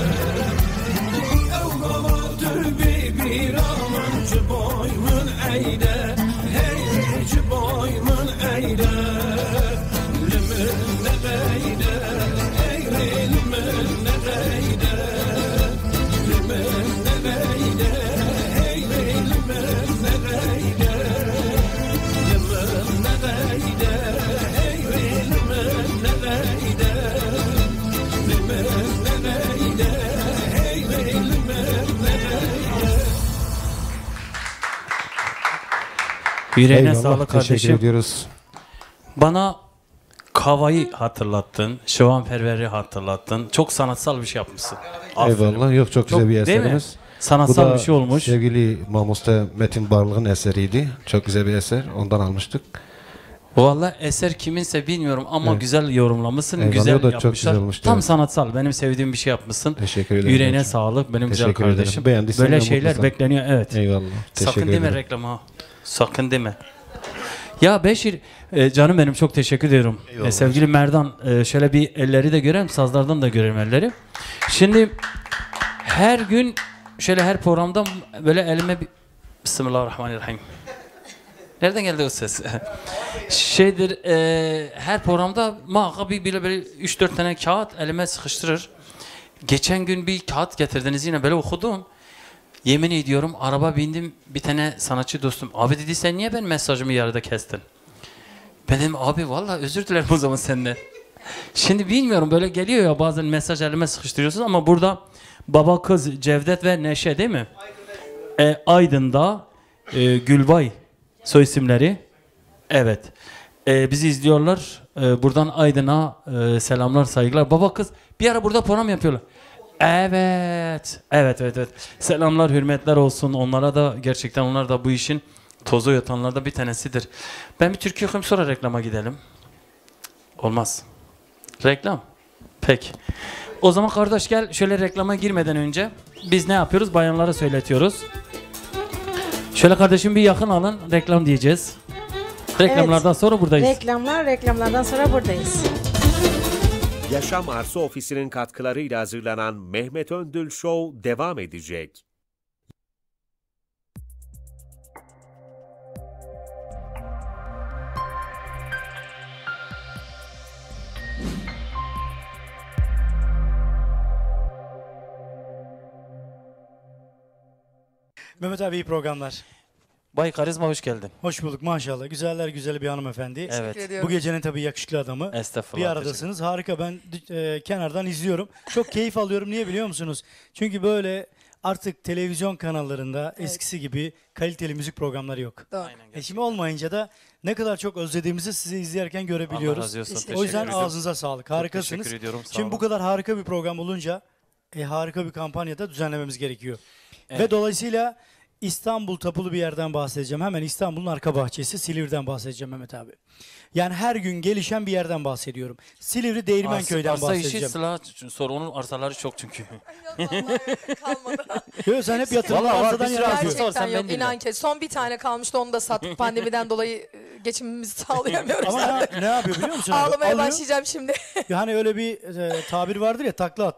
Avgalatı bir anamcı boymun eyde, ey boymun eyde. Lümün ne beyde, ey lümün ne beyde. Lümün ne beyde, ey lümün ne beyde. Lümün ne beyde, ey lümün ne beyde. Lümün ne beyde, ey lümün ne beyde. Yüreğine Eyvallah, sağlık teşekkür kardeşim. ediyoruz. Bana Kava'yı hatırlattın, Şovanperver'i hatırlattın. Çok sanatsal bir şey yapmışsın. Aferin. Eyvallah. Yok çok güzel Çok- bir değil mi? eserimiz. Sanatsal Bu da bir şey olmuş. sevgili Mamusta Metin Barlık'ın eseriydi. Çok güzel bir eser. Ondan almıştık. Vallahi eser kiminse bilmiyorum ama Evet. güzel yorumlamışsın, Eyvallah, güzel o da çok yapmışlar. güzel olmuş, Tam evet. sanatsal, benim sevdiğim bir şey yapmışsın. Teşekkür ederim. Yüreğine hocam. sağlık benim güzel Teşekkür ederim. kardeşim. Beğendiysen Böyle ne şeyler mutlu sana. bekleniyor, evet. Eyvallah. Teşekkür Sakın deme ederim. reklam ha. Sakın deme. Ya Beşir, e, canım benim çok teşekkür ediyorum. E, sevgili Merdan, e, şöyle bir elleri de görelim, sazlardan da görelim elleri. Şimdi her gün şöyle her programda böyle elime bir... Bismillahirrahmanirrahim. Nereden geldi o ses? Şeydir, e, her programda muhakkak bir böyle, böyle üç dört tane kağıt elime sıkıştırır. Geçen gün bir kağıt getirdiniz, yine böyle okudum. Yemin ediyorum araba bindim, bir tane sanatçı dostum. Abi dedi, sen niye ben mesajımı yarıda kestin? Ben dedim abi vallahi özür dilerim o zaman senden. Şimdi bilmiyorum, böyle geliyor ya bazen mesaj elime sıkıştırıyorsunuz ama burada baba kız Cevdet ve Neşe değil mi? E, Aydın'da e, Gülbay soy isimleri. Evet. E, bizi izliyorlar. E, buradan Aydın'a e, selamlar, saygılar. Baba kız bir ara burada program yapıyorlar. Evet. Evet, evet, evet. Selamlar, hürmetler olsun. Onlara da gerçekten, onlar da bu işin tozu yatanlarda bir tanesidir. Ben bir türkü okuyayım, sonra reklama gidelim. Olmaz. Reklam. Peki. O zaman kardeş gel, şöyle reklama girmeden önce biz ne yapıyoruz? Bayanlara söyletiyoruz. Şöyle kardeşim bir yakın alın, reklam diyeceğiz. Reklamlardan Evet. sonra buradayız. Reklamlar, reklamlardan sonra buradayız. Yaşam Arsa Ofisi'nin katkılarıyla hazırlanan Mehmet Öndül Show devam edecek. Mehmet abi iyi programlar. Bay Karizma hoş geldin. Hoş bulduk maşallah. Güzeller güzeli bir hanımefendi. Evet. Bu gecenin tabii yakışıklı adamı. Estağfurullah. Bir aradasınız. Harika, ben e, kenardan izliyorum. Çok keyif alıyorum. Niye biliyor musunuz? Çünkü böyle artık televizyon kanallarında eskisi gibi kaliteli müzik programları yok. Aynen, E şimdi olmayınca da ne kadar çok özlediğimizi sizi izlerken Allah görebiliyoruz. razı olsun. O Teşekkür yüzden ediyorum. ağzınıza sağlık. Harikasınız. teşekkür ediyorum, sağ Şimdi olun. bu kadar harika bir program olunca e, harika bir kampanyada düzenlememiz gerekiyor. Evet. Ve dolayısıyla İstanbul tapulu bir yerden bahsedeceğim. Hemen İstanbul'un arka bahçesi Silivri'den bahsedeceğim Mehmet abi. Yani her gün gelişen bir yerden bahsediyorum. Silivri Değirmenköy'den Arsa işi bahsedeceğim. sıla sorunun arsaları çok çünkü. Kalmadı. Yo, sen hep yatırım Vallahi var, arsadan bir sürü yana arsa yapıyorsun. var, sen Gerçekten yok, beni dinle. inan ki. Son bir tane kalmıştı, onu da sattık. Pandemiden dolayı e, geçimimizi sağlayamıyoruz. Ama ne, ne yapıyor biliyor musun? abi? Ağlamaya Alıyor, başlayacağım şimdi. yani öyle bir e, tabir vardır ya, takla attırıyor.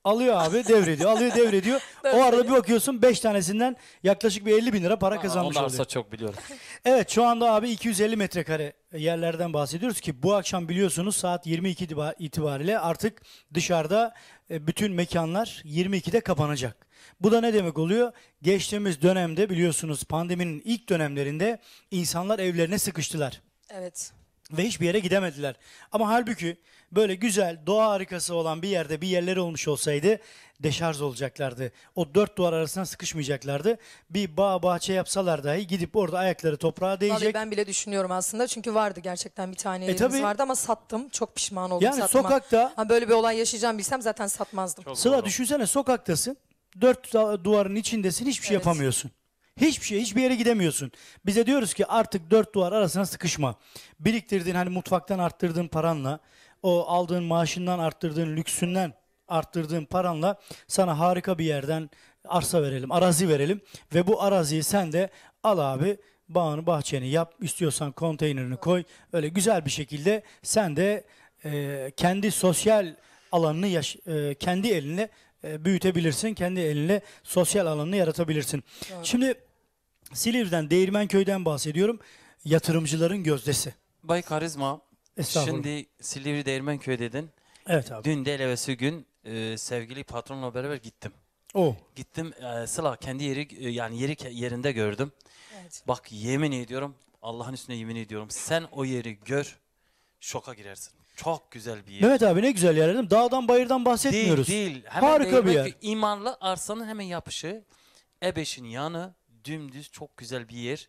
Alıyor abi devrediyor, alıyor devrediyor. O arada bir bakıyorsun beş tanesinden yaklaşık bir elli bin lira para kazanmış Onu oluyor. arsa çok biliyorum. Evet şu anda abi iki yüz elli metrekare yerlerden bahsediyoruz ki bu akşam biliyorsunuz saat yirmi iki itibariyle artık dışarıda e, bütün mekanlar yirmi ikide kapanacak. Bu da ne demek oluyor? Geçtiğimiz dönemde biliyorsunuz pandeminin ilk dönemlerinde insanlar evlerine sıkıştılar. Evet. Ve hiçbir yere gidemediler. Ama halbuki böyle güzel doğa harikası olan bir yerde bir yerleri olmuş olsaydı deşarj olacaklardı. O dört duvar arasına sıkışmayacaklardı. Bir bağ bahçe yapsalar dahi gidip orada ayakları toprağa değecek. Vallahi ben bile düşünüyorum aslında çünkü vardı gerçekten bir tane E evimiz tabii. vardı ama sattım. Çok pişman oldum Yani satma. sokakta- Ha, böyle bir olay yaşayacağım bilsem zaten satmazdım. Sıla düşünsene sokaktasın. Dört da- duvarın içindesin hiçbir şey Evet. yapamıyorsun. Hiçbir şey, hiçbir yere gidemiyorsun. Bize diyoruz ki artık dört duvar arasına sıkışma. Biriktirdiğin hani mutfaktan arttırdığın paranla, o aldığın maaşından arttırdığın lüksünden arttırdığın paranla sana harika bir yerden arsa verelim, arazi verelim. Ve bu araziyi sen de al abi, bağını bahçeni yap, istiyorsan konteynerini koy. Öyle güzel bir şekilde sen de e, kendi sosyal alanını yaş- e, kendi elinle e, büyütebilirsin. Kendi elinle sosyal alanını yaratabilirsin. Şimdi Silivri'den, Değirmenköy'den bahsediyorum. Yatırımcıların gözdesi. Bay Karizma, Estağfurullah. şimdi Silivri Değirmenköy dedin. Evet abi. Dün değil evvelsi gün e, sevgili patronla beraber gittim. O. Gittim e, Sıla kendi yeri e, yani yeri ke- yerinde gördüm. Evet. Bak yemin ediyorum Allah'ın üstüne yemin ediyorum sen o yeri gör şoka girersin. Çok güzel bir yer. Mehmet abi ne güzel yer değil mi? Dağdan bayırdan Değil bahsetmiyoruz. değil. Hemen Harika bir yer. Değirmenköy, İmarlı arsanın hemen yapışı. Ebeş'in yanı dümdüz çok güzel bir yer.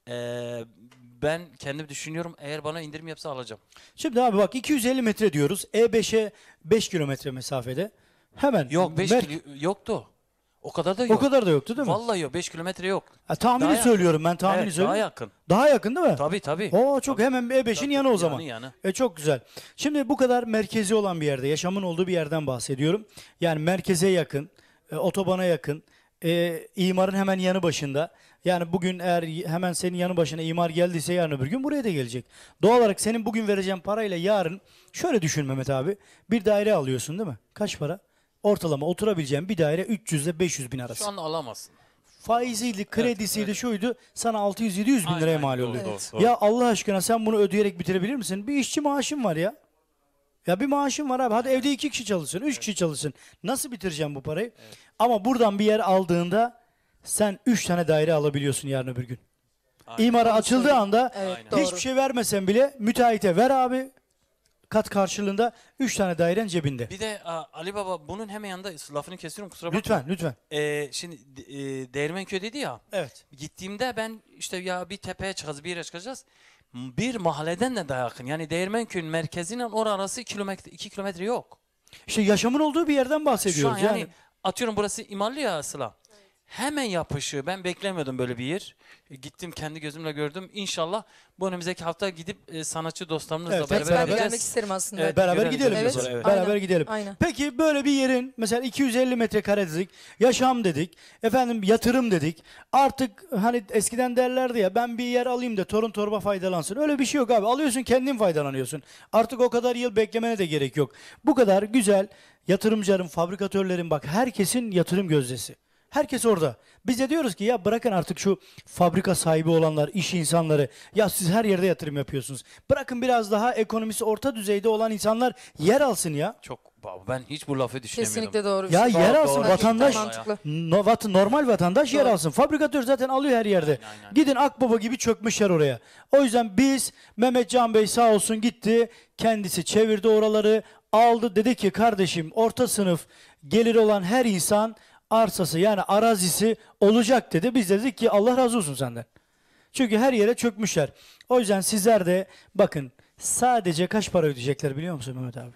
Ee, ben kendim düşünüyorum eğer bana indirim yapsa alacağım. Şimdi abi bak iki yüz elli metre diyoruz. E beşe beş kilometre mesafede. Hemen. Yok beş Mer- kilo yoktu. O kadar da yok. O kadar da yoktu değil mi? Vallahi yok beş kilometre yok. Ha, tahmini Daha yakın. söylüyorum ben tahmini Evet, söylüyorum. daha yakın. Daha yakın değil mi? Tabii tabii. Oo çok hemen E beşin Tabii, yanı o yanı, zaman. yanı. E çok güzel. Şimdi bu kadar merkezi olan bir yerde, yaşamın olduğu bir yerden bahsediyorum. Yani merkeze yakın, e, otobana yakın, e, imarın hemen yanı başında. Yani bugün eğer y- hemen senin yanı başına imar geldiyse yarın öbür gün buraya da gelecek. Doğal olarak senin bugün vereceğin parayla yarın şöyle düşün Mehmet abi. Bir daire alıyorsun değil mi? Kaç para? Ortalama oturabileceğin bir daire üç yüz ile beş yüz bin arası. Şu an alamazsın. Faiziydi, kredisiydi, şuydu. Sana altı yüz yedi yüz bin Aynen, liraya aynen, mal doğru, oluyor. doğru, doğru. Ya Allah aşkına sen bunu ödeyerek bitirebilir misin? Bir işçi maaşın var ya. Ya bir maaşın var abi. Hadi evde iki kişi çalışsın, üç kişi çalışsın. Nasıl bitireceğim bu parayı? Ama buradan bir yer aldığında sen üç tane daire alabiliyorsun yarın öbür gün. İmara açıldığı anda Evet, Aynen. doğru. hiçbir şey vermesen bile müteahhite ver abi. Kat karşılığında üç tane dairen cebinde. Bir de a, Ali Baba bunun hemen yanında lafını kesiyorum kusura bakma. Lütfen, lütfen. Ee, şimdi e, Değirmenköy dedi ya. Evet. Gittiğimde ben işte ya bir tepeye çıkacağız bir yere çıkacağız. Bir mahalleden de daha yakın. Yani Değirmenköy'ün merkeziyle orası arası kilometre, iki kilometre yok. İşte yaşamın olduğu bir yerden Şu bahsediyoruz. an yani, yani atıyorum burası İmarlı ya Sıla. Hemen yapışı. Ben beklemiyordum böyle bir yer. E, Gittim kendi gözümle gördüm. İnşallah bu önümüzdeki hafta gidip e, sanatçı dostlarımızla Evet, beraber hep Ben de beraber- gelmek isterim aslında. Evet. beraber görelim gidelim. biz biz. oraya, evet. Beraber Aynen, gidelim. aynen. Peki böyle bir yerin mesela iki yüz elli metrekare dedik, yaşam dedik, efendim yatırım dedik. Artık hani eskiden derlerdi ya ben bir yer alayım da torun torba faydalansın. Öyle bir şey yok abi. Alıyorsun kendin faydalanıyorsun. Artık o kadar yıl beklemene de gerek yok. Bu kadar güzel yatırımcıların, fabrikatörlerin bak herkesin yatırım gözdesi. Herkes orada. Biz de diyoruz ki ya bırakın artık şu fabrika sahibi olanlar, iş insanları. Ya siz her yerde yatırım yapıyorsunuz. Bırakın biraz daha ekonomisi orta düzeyde olan insanlar yer alsın ya. Çok ben hiç bu lafı düşünemiyordum. Kesinlikle doğru bir Ya şey. yer Doğru, alsın doğru. vatandaş. Mantıklı. No, vat- normal vatandaş yer Doğru. alsın. Fabrikatör zaten alıyor her yerde. Aynen, aynen. Gidin Akbaba gibi çökmüşler oraya. O yüzden biz Mehmet Can Bey sağ olsun gitti. Kendisi çevirdi oraları. Aldı dedi ki kardeşim orta sınıf geliri olan her insan arsası yani arazisi olacak dedi. Biz de dedik ki Allah razı olsun senden. Çünkü her yere çökmüşler. O yüzden sizler de bakın sadece kaç para ödeyecekler biliyor musun Mehmet abi?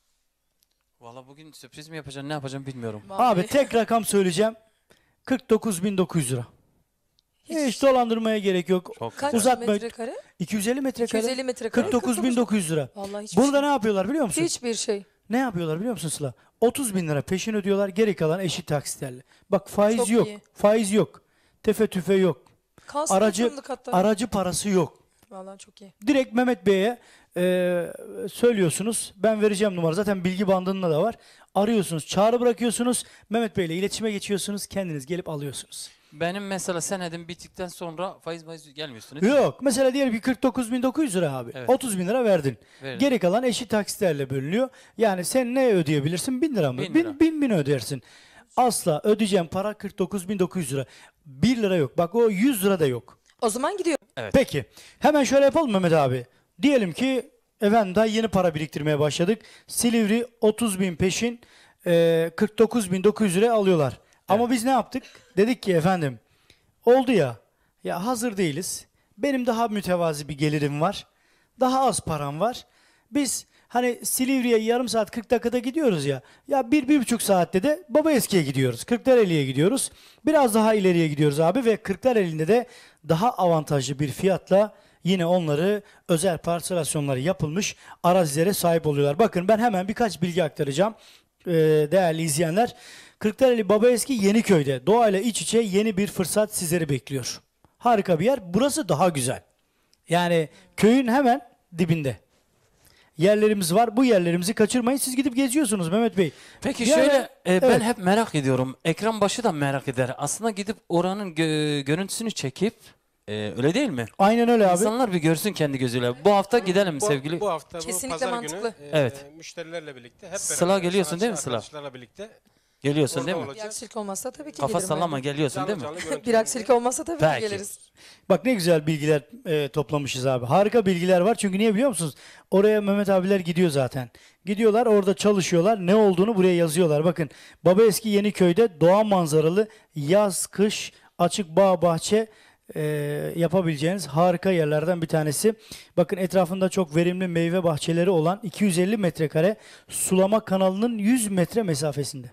Valla bugün sürpriz mi yapacağım ne yapacağım bilmiyorum. Vallahi. Abi tek rakam söyleyeceğim. kırk dokuz bin dokuz yüz lira. Hiç dolandırmaya gerek yok. Çok Kaç güzel. Uzatma- metrekare? iki yüz elli metrekare. iki yüz elli metrekare. kırk dokuz bin dokuz yüz lira. Vallahi hiçbir Burada şey. ne yapıyorlar biliyor musun? Hiçbir şey. Ne yapıyorlar biliyor musun Sıla? otuz bin lira peşin ödüyorlar. Geri kalan eşit taksitlerle. Bak faiz Çok yok. iyi. Faiz yok. Tefe tüfe yok. Kalsın Aracı oturumluk hatta. aracı parası yok. Vallahi çok iyi. Direkt Mehmet Bey'e Ee, söylüyorsunuz. Ben vereceğim numara. Zaten bilgi bandında da var. Arıyorsunuz. Çağrı bırakıyorsunuz. Mehmet Bey ile iletişime geçiyorsunuz. Kendiniz gelip alıyorsunuz. Benim mesela senedim bittikten sonra faiz faiz gelmiyorsun. değil mi? Yok. Mesela diyelim ki kırk dokuz bin dokuz yüz lira abi. Evet. otuz bin lira verdin. Verin. Geri kalan eşit taksitlerle bölünüyor. Yani sen ne ödeyebilirsin? bin lira mı? Bin Bin, lira. bin, bin ödersin. Asla ödeyeceğim para kırk dokuz bin dokuz yüz lira. bir lira yok. Bak o yüz lira da yok. O zaman gidiyor. Peki. Hemen şöyle yapalım Mehmet abi. Diyelim ki efendim daha yeni para biriktirmeye başladık. Silivri otuz bin peşin e, kırk dokuz bin dokuz yüz liraya alıyorlar. Ama biz ne yaptık? Dedik ki efendim oldu ya ya hazır değiliz. Benim daha mütevazi bir gelirim var. Daha az param var. Biz hani Silivri'ye yarım saat kırk dakikada gidiyoruz ya. Ya bir, bir buçuk saatte de Babaeski'ye gidiyoruz. Kırklareli'ye gidiyoruz. Biraz daha ileriye gidiyoruz abi ve Kırklareli'nde de daha avantajlı bir fiyatla yine onları özel parselasyonları yapılmış arazilere sahip oluyorlar. Bakın ben hemen birkaç bilgi aktaracağım ee, değerli izleyenler. Kırklareli Babaeski Yeniköy'de doğayla iç içe yeni bir fırsat sizleri bekliyor. Harika bir yer. Burası daha güzel. Yani köyün hemen dibinde. Yerlerimiz var. Bu yerlerimizi kaçırmayın. Siz gidip geziyorsunuz Mehmet Bey. Peki Yani, şöyle e, ben evet. hep merak ediyorum. Ekran başı da merak eder. Aslında gidip oranın gö- görüntüsünü çekip e, öyle değil mi? Aynen öyle abi. İnsanlar bir görsün kendi gözüyle. Bu hafta gidelim Bu, sevgili. bu hafta bu Kesinlikle pazar mantıklı. günü e, Evet. müşterilerle birlikte hep beraber Sıla geliyorsun değil mi sanatçı Sıla? arkadaşlarla birlikte Geliyorsun orada değil mi? Bir olacağız. aksilik olmazsa tabii ki Kafa gelirim. sallama ben. geliyorsun Canlı değil mi? canlı Bir görüntülerle aksilik olmazsa tabii ki Belki. geliriz. Bak ne güzel bilgiler e, toplamışız abi. Harika bilgiler var. Çünkü niye biliyor musunuz? Oraya Mehmet abiler gidiyor zaten. Gidiyorlar orada çalışıyorlar. Ne olduğunu buraya yazıyorlar. Bakın Babaeski Yeniköy'de doğa manzaralı yaz kış açık bağ bahçe e, yapabileceğiniz harika yerlerden bir tanesi. Bakın etrafında çok verimli meyve bahçeleri olan iki yüz elli metrekare sulama kanalının yüz metre mesafesinde.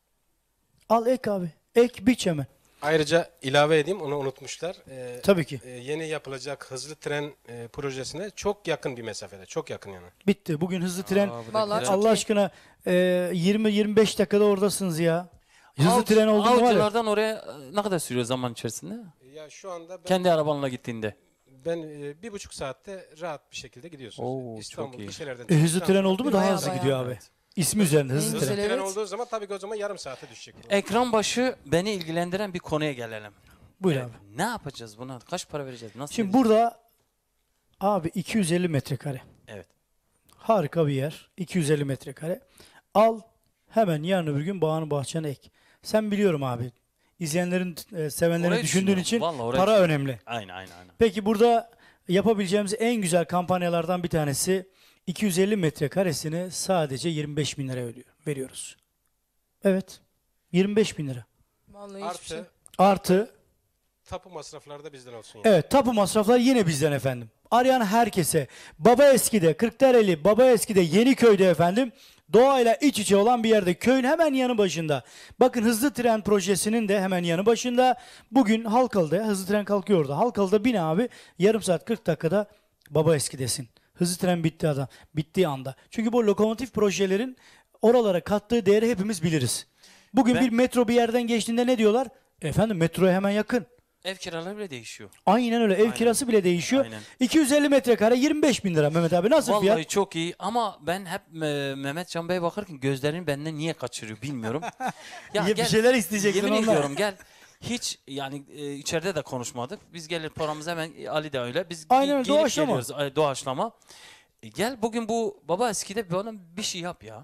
Al ek abi. Ek biç hemen. Ayrıca ilave edeyim, onu unutmuşlar. Ee, Tabii ki. e, yeni yapılacak hızlı tren e, projesine çok yakın bir mesafede. Çok yakın yani. Bitti. Bugün hızlı tren. Aa, bu da Vallahi güzel. çok Allah iyi. aşkına e, yirmi yirmi beş dakikada oradasınız ya. Hızlı Avcı- tren oldu mu var ya. Avcılardan oraya e, ne kadar sürüyor zaman içerisinde? Ya şu anda ben, Kendi arabanla gittiğinde. ben e, bir buçuk saatte rahat bir şekilde gidiyorsunuz. Oo, çok İstanbul iyi. gişelerden. E, hızlı çıktıktan tren sonra- oldu mu daha Bayağı hızlı bayağı. gidiyor abi. İsmi üzerinde hızlı En tren. Hızlı güzel, tren evet. olduğu zaman tabii ki o zaman yarım saate düşecek. Ekran başı beni ilgilendiren bir konuya gelelim. Buyur E, abi. Ne yapacağız buna? Kaç para vereceğiz? Nasıl Şimdi edeceğiz? burada abi iki yüz elli metrekare. Evet. Harika bir yer. iki yüz elli metrekare. Al hemen yarın öbür gün bağını bahçene ek. Sen biliyorum abi. İzleyenlerin, e, sevenlerin Orayı düşündüğün düşünüyorum. için Vallahi orayı para düşünüyorum. önemli. Aynen aynen aynen. Peki burada yapabileceğimiz en güzel kampanyalardan bir tanesi iki yüz elli metrekaresini sadece yirmi beş bin liraya ödüyor, veriyoruz. Evet. yirmi beş bin lira. Vallahi hiçbir şey. Artı Artı tapu masrafları da bizden olsun yani. evet tapu masrafları yine bizden efendim. Arayan herkese Babaeski'de, Kırklareli, Babaeski'de, Yeniköy'de efendim doğayla iç içe olan bir yerde. Köyün hemen yanı başında. Bakın hızlı tren projesinin de hemen yanı başında. Bugün Halkalı'da hızlı tren kalkıyor orada. Halkalı'da bin abi yarım saat kırk dakikada Babaeski'desin. Hızlı tren bitti adam. Bittiği anda. Çünkü bu lokomotif projelerin oralara kattığı değeri hepimiz biliriz. Bugün Ben- bir metro bir yerden geçtiğinde ne diyorlar? Efendim metroya hemen yakın. Ev kiraları bile değişiyor. Aynen öyle. Ev Aynen. kirası bile değişiyor. Aynen. iki yüz elli metrekare yirmi beş bin lira Mehmet abi. Nasıl Vallahi fiyat? çok iyi ama ben hep e, Mehmet Can Bey'e bakarken gözlerini benden niye kaçırıyor bilmiyorum. Ya bir şeyler isteyeceksin Yemin ondan. ediyorum gel. Hiç yani e, içeride de konuşmadık. Biz gelir programımıza hemen Ali de öyle. Biz Aynen gi- öyle, gelip doğaçlama. geliyoruz. Ay, doğaçlama. E, gel bugün bu baba eskide bana bir şey yap ya.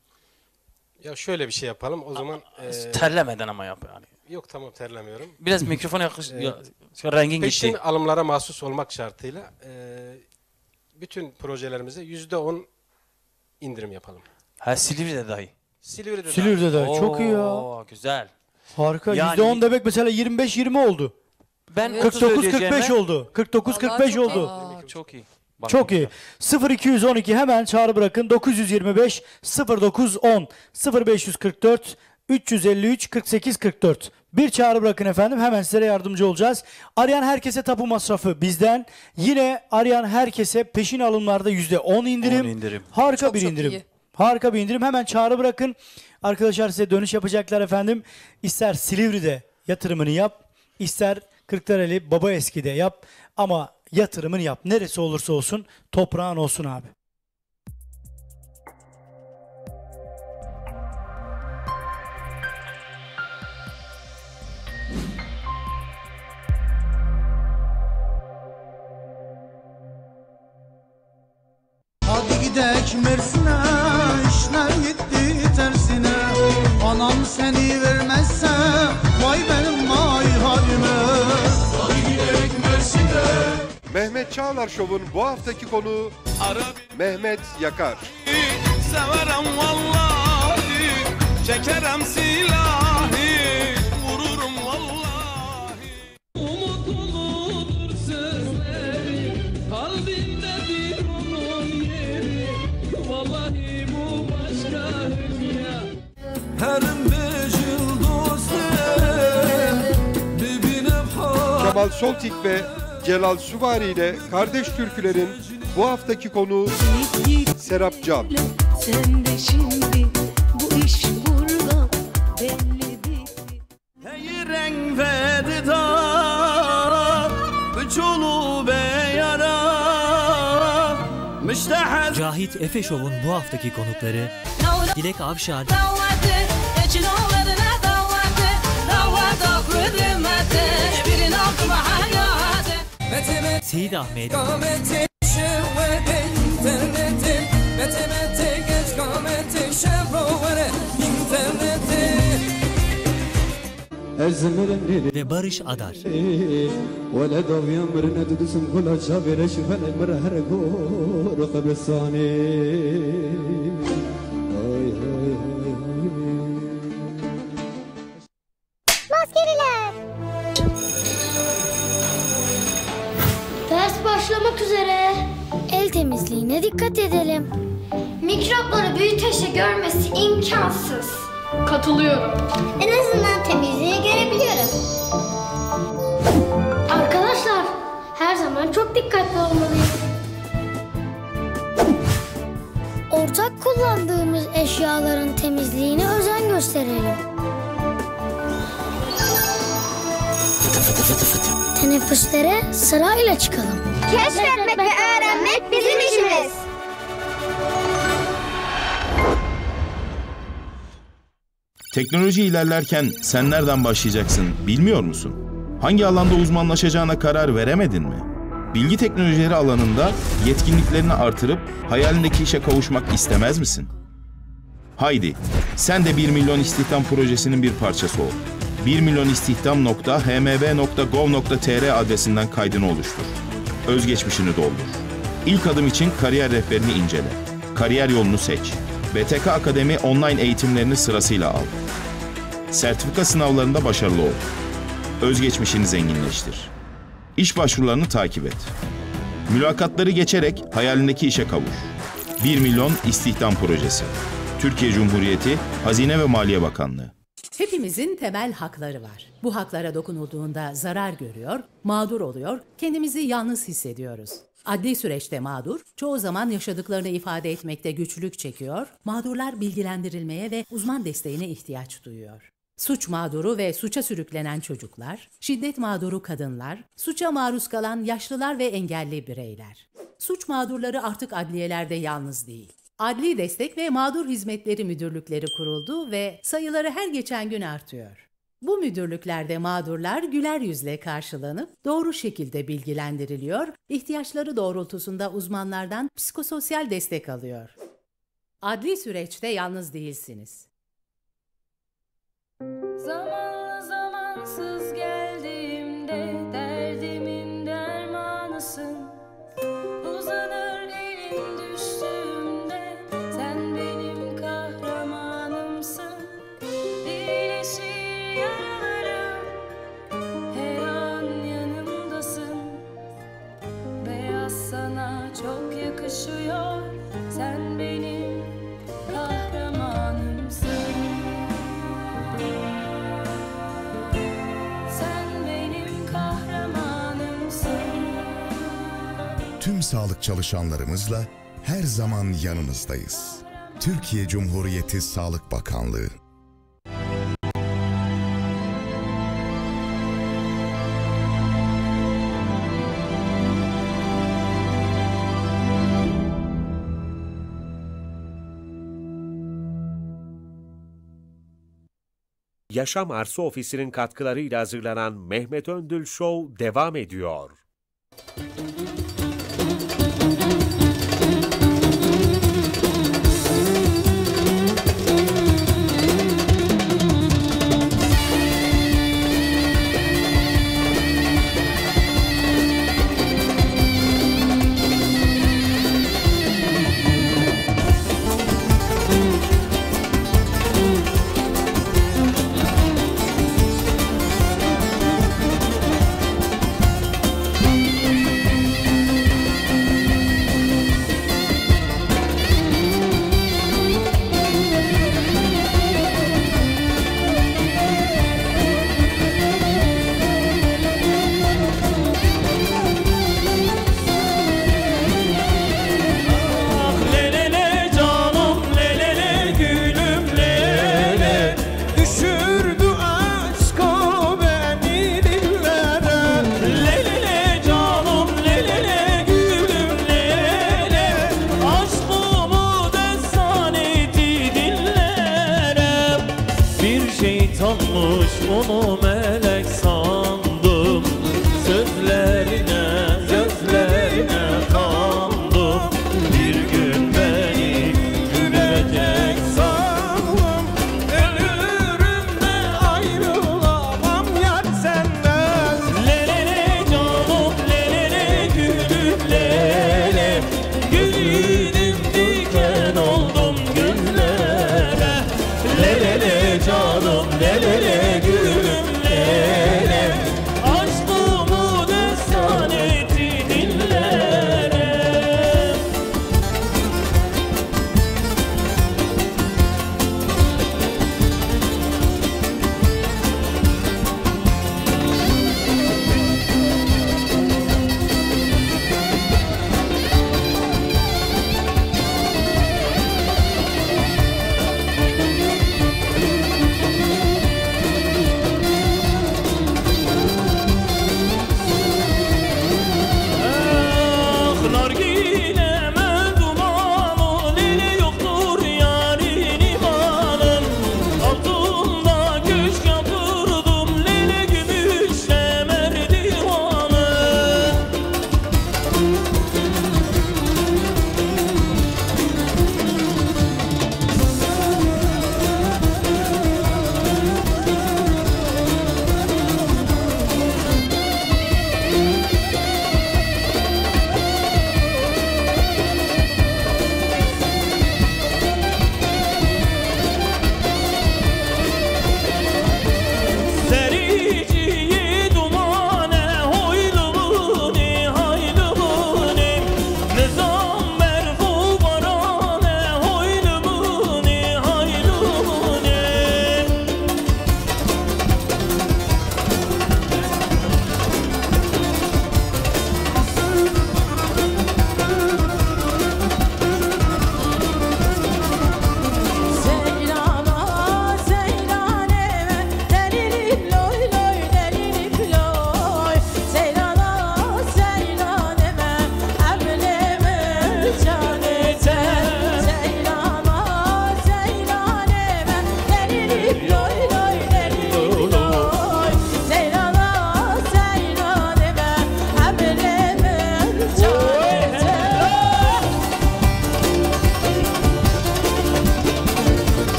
Ya şöyle bir şey yapalım o zaman. e, Terlemeden ama yap yani. yok tamam terlemiyorum. Biraz mikrofona yakış. ya, şu rengin Peşin gitti. alımlara mahsus olmak şartıyla e, bütün projelerimize yüzde on indirim yapalım. Ha Silivri'de dahi. Silivri'de, Silivri'de de Oo, çok iyi ya. Güzel. Harika. Yani- yüzde on demek mesela yirmi beş yirmi oldu. Ben Evet. otuz kırk dokuz kırk beş ödeyeceğime- oldu. kırk dokuz kırk Vallahi beş çok iyi. oldu. Aa, çok iyi. Bak Çok ne iyi. güzel. sıfır iki yüz on iki hemen çağrı bırakın. dokuz yüz yirmi beş sıfır dokuz on sıfır beş yüz kırk dört üç yüz elli üç kırk sekiz kırk dört. Bir çağrı bırakın efendim. Hemen size yardımcı olacağız. Arayan herkese tapu masrafı bizden. Yine arayan herkese peşin alımlarda yüzde on indirim. on indirim. Harika Çok bir çok indirim. iyi. Harika bir indirim. Hemen çağrı bırakın. Arkadaşlar size dönüş yapacaklar efendim. İster Silivri'de yatırımını yap, ister Kırklareli Babaeski'de yap. Ama yatırımını yap. Neresi olursa olsun toprağın olsun abi. Hadi gidek Mersin'e, işler gitti tersine. Anam seni vermezse, vay benim vay halime. Hadi gidek Mersin'e. Mehmet Çağlar Show'un bu haftaki konuğu Mehmet Yakar. Severim vallahi, çekerem silahı, vururum vallahi. Umutludur sözleri, kalbimde bir onun yeri. Vallahi bu başka dünya. Herim becil dostum, dibine par. Kemal Soltik ve Celal Süvari ile Kardeş Türküler'in bu haftaki konuğu Serap Can. Sen de şimdi bu iş burada belli bitti. Hey renk ve didar, bütçulu be yara, müştehez. Cahit Efe Show'un bu haftaki konukları Dilek Avşar, Seyit Ahmet, ve Barış Adar. Maskeliler. Ders başlamak üzere. El temizliğine dikkat edelim. Mikropları büyüteçle görmesi imkansız. Katılıyorum. En azından temizliği görebiliyorum. Arkadaşlar, her zaman çok dikkatli olmalıyız. Ortak kullandığımız eşyaların temizliğine özen gösterelim. Teneffüslere sırayla çıkalım. Keşfetmek ve öğrenmek bizim işimiz. Teknoloji ilerlerken sen nereden başlayacaksın bilmiyor musun? Hangi alanda uzmanlaşacağına karar veremedin mi? Bilgi teknolojileri alanında yetkinliklerini artırıp hayalindeki işe kavuşmak istemez misin? Haydi, sen de bir milyon istihdam projesinin bir parçası ol. bir milyon istihdam nokta h m b nokta gov nokta t r adresinden kaydını oluştur. Özgeçmişini doldur. İlk adım için kariyer rehberini incele. Kariyer yolunu seç. B T K Akademi online eğitimlerini sırasıyla al. Sertifika sınavlarında başarılı ol. Özgeçmişini zenginleştir. İş başvurularını takip et. Mülakatları geçerek hayalindeki işe kavuş. bir milyon istihdam projesi. Türkiye Cumhuriyeti Hazine ve Maliye Bakanlığı. Hepimizin temel hakları var. Bu haklara dokunulduğunda zarar görüyor, mağdur oluyor, kendimizi yalnız hissediyoruz. Adli süreçte mağdur, çoğu zaman yaşadıklarını ifade etmekte güçlük çekiyor, mağdurlar bilgilendirilmeye ve uzman desteğine ihtiyaç duyuyor. Suç mağduru ve suça sürüklenen çocuklar, şiddet mağduru kadınlar, suça maruz kalan yaşlılar ve engelli bireyler. Suç mağdurları artık adliyelerde yalnız değil. Adli Destek ve Mağdur Hizmetleri Müdürlükleri kuruldu ve sayıları her geçen gün artıyor. Bu müdürlüklerde mağdurlar güler yüzle karşılanıp doğru şekilde bilgilendiriliyor, ihtiyaçları doğrultusunda uzmanlardan psikososyal destek alıyor. Adli süreçte yalnız değilsiniz. Zamanla zamansız geldiğimde derdimin dermanısın. Uzanır elin düştüğümde sen benim kahramanımsın. İyileşir yaralarım, her an yanımdasın. Beyaz sana çok yakışıyor, sen benim kahramanımsın. Tüm sağlık çalışanlarımızla her zaman yanınızdayız. Türkiye Cumhuriyeti Sağlık Bakanlığı. Yaşam Arsa Ofisi'nin katkılarıyla hazırlanan Mehmet Öndül Show devam ediyor. Şeytanmış onu melek sandım, sözlerine gözlerine kandım. Bir gün beni görecek sandım, ölürüm de ayrılamam yar senden. Lelele canım lelele gülüm lele, gülüm diken oldum güllere. Lelele canım lelele gülüm lele, aşkımı destan etti dillere.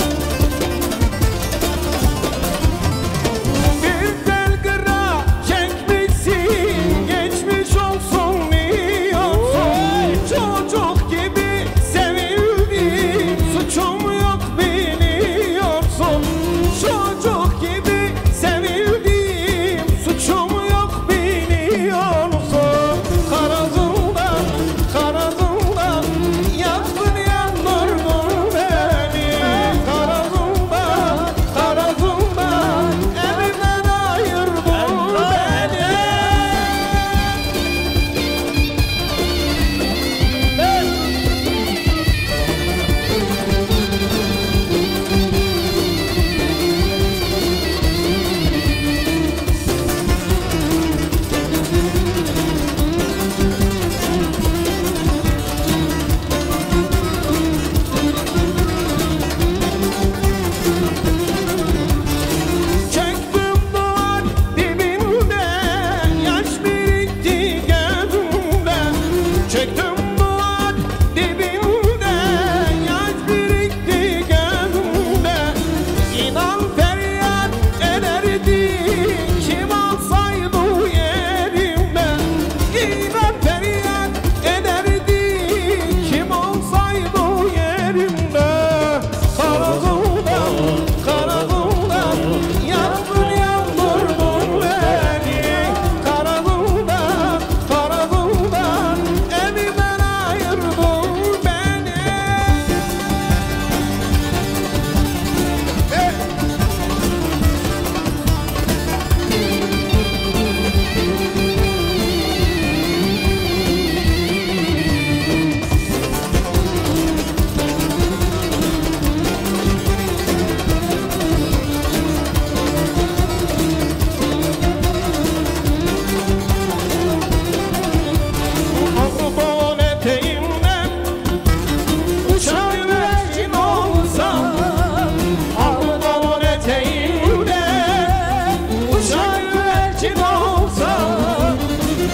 Güzel kıra, şen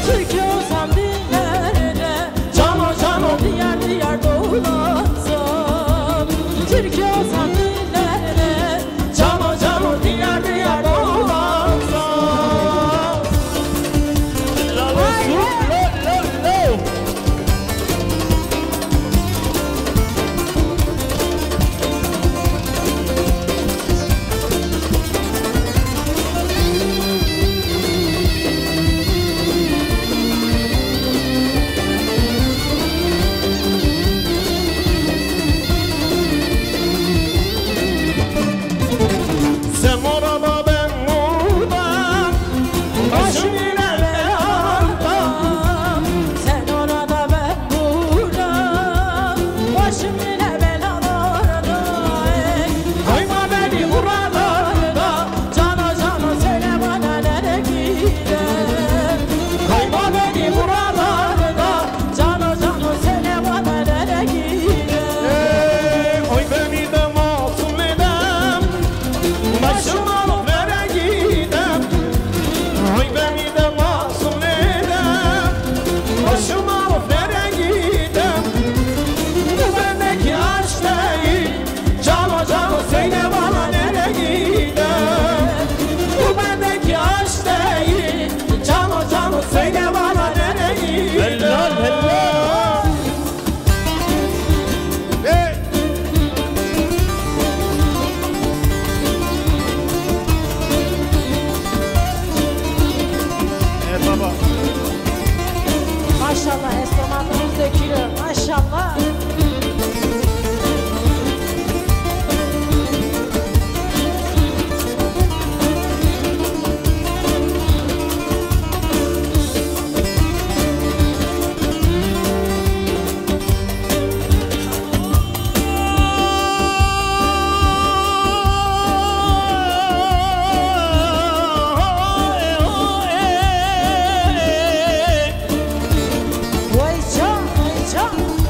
Türkiye olsam dillerde Cano cano diğer diğer dolansam Türkiye olsam dillerde Cano cano diğer diğer dolansam La la la la la Sen orada ben burada Başım yine belanda Sen orada ben burada Başım yine belalarda Koyma beni buralarda Cano cano söyle bana nereye gider Koyma beni buralarda Cano cano söyle bana nereye gider Oy beni de masum edem Başım alıp nereye gidem Oy beni de masum edem Başım alıp nereye gidem Bu bendeki aşk değil Cano cano söyle bana nereye gidem Bu bendeki aşk değil Cano cano söyle bana nereye gidem Helal helal Hey Evet baba. Maşallah esnafımız dökülüyor maşallah Vay can vay can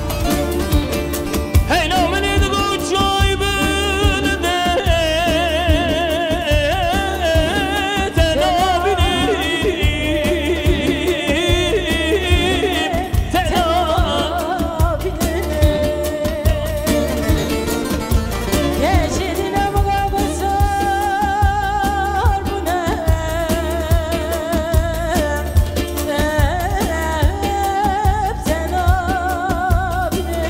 Hey no many the good joy bende Tenabilim Tenabilim Geceline bu kabuslar bu ne Hep sen abine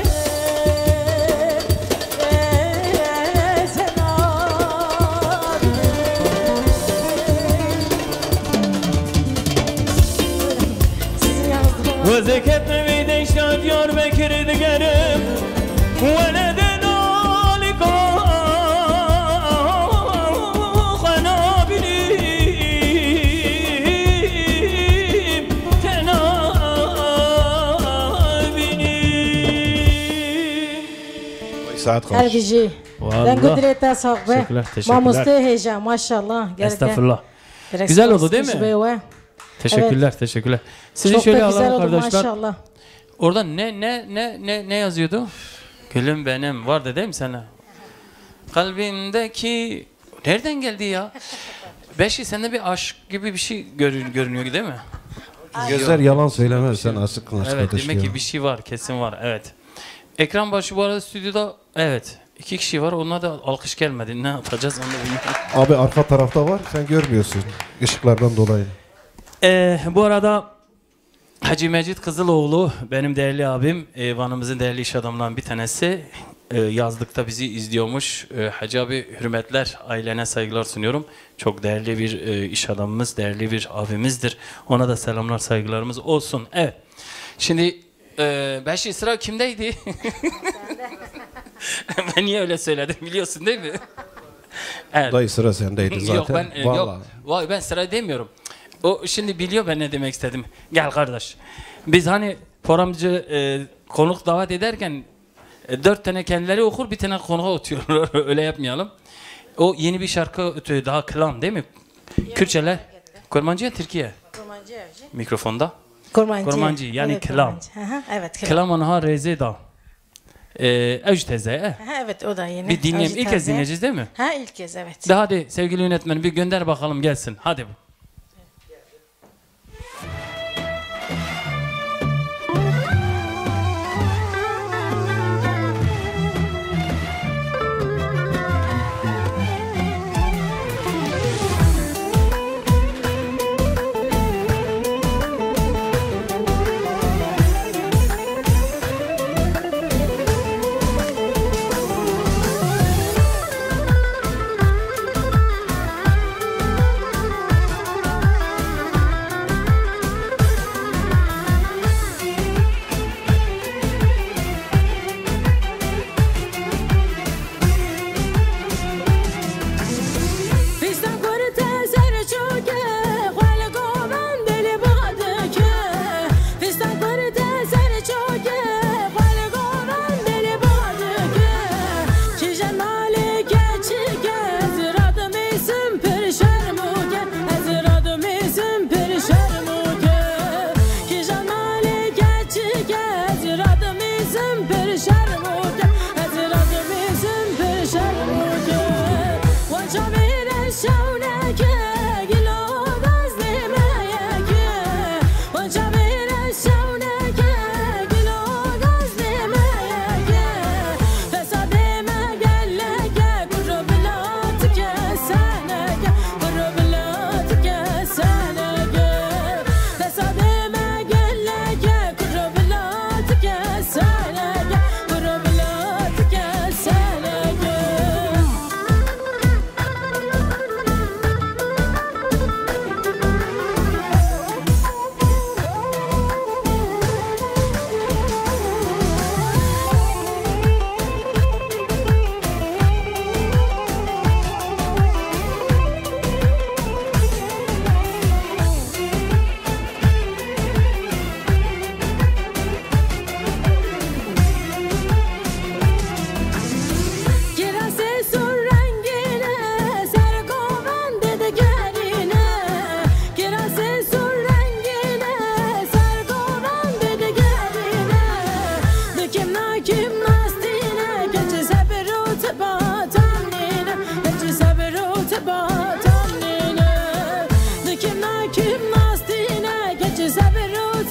Sen abine وذكرتني بديشة ديار بكر دقرب ولدن عليك خنابليم تنابليم Saat kaç? Ergici Vallahi. Ben kudrete sahbe Teşekkürler, teşekkürler. Mamuste heyecan maşallah Gerek- Estağfurullah. gerek- Güzel oldu değil mi? Teşekkür- Teşekkürler, teşekkürler. Sizi Çok şöyle da güzel alalım oldu kardeşler. maşallah. Orada ne ne ne ne ne yazıyordu? Gülüm benim vardı değil mi sana? Kalbimdeki nereden geldi ya? Beşi sende bir aşk gibi bir şey görün, görünüyor değil mi? Gözler yalan söylemez, sen aşıksın Evet, arkadaş demek ya. ki bir şey var, kesin var. Evet. Ekran başı bu arada stüdyoda evet. iki kişi var. Ona da alkış gelmedi. Ne yapacağız onu da bilmiyorum. Abi arka tarafta var, sen görmüyorsun ışıklardan dolayı. Ee, bu arada Hacı Mecit Kızıloğlu benim değerli abim, e, Van'ımızın değerli iş adamlarından bir tanesi. E, yazlıkta bizi izliyormuş. E, Hacı abi hürmetler, ailene saygılar sunuyorum. Çok değerli bir e, iş adamımız, değerli bir abimizdir. Ona da selamlar, saygılarımız olsun. Evet. Şimdi e, Beşi sıra kimdeydi? Ben niye öyle söyledim biliyorsun değil mi? Evet. Dayı sıra sendeydi zaten. Yok ben, e, Vallahi. yok, vay ben sıra demiyorum. O şimdi biliyor ben ne demek istedim. Gel kardeş. Biz hani programcı e, konuk davet ederken e, dört tane kendileri okur, bir tane konuğa oturuyorlar. Öyle yapmayalım. O yeni bir şarkı ötüyor, daha klan değil mi? Kürtçeler. Kurmancı ya Türkiye. Kurmancı evci. Mikrofonda. Kurmancı. Kurmancı yani Evet, klan. kurmancı. Hı hı, evet klan. Klan onha rezeda. Ee, Ejteze. Hı hı, evet o da yeni. Bir dinleyelim. Öcü İlk kez taze. dinleyeceğiz değil mi? Ha ilk kez evet. De hadi sevgili yönetmenim bir gönder bakalım gelsin. Hadi.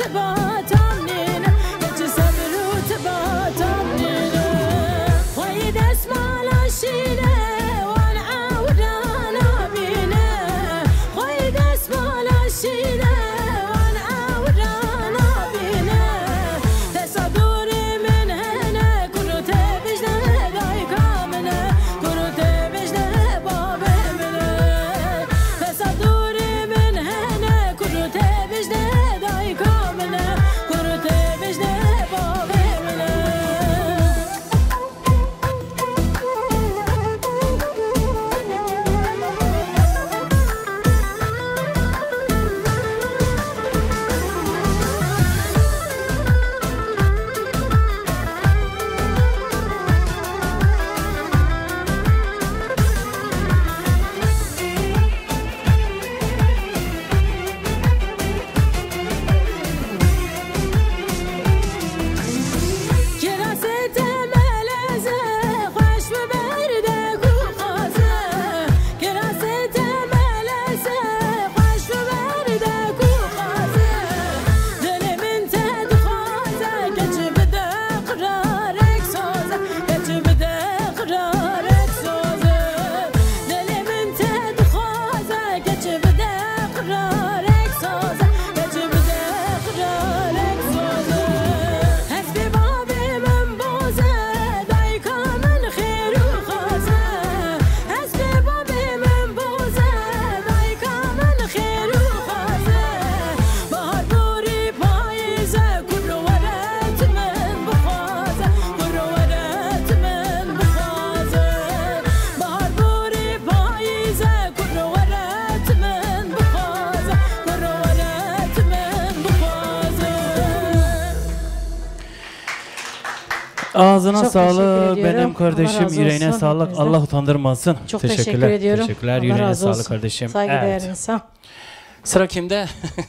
Ağzına Çok sağlık teşekkür ediyorum. benim kardeşim. Allah razı Yüreğine olsun sağlık. hepinizden. Allah utandırmasın. Çok Teşekkürler. teşekkür ediyorum. Teşekkürler. Allah Yüreğine razı sağlık olsun. kardeşim. Saygıdeğer Evet. insan. Sıra kimde?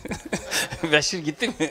Beşir gitti mi?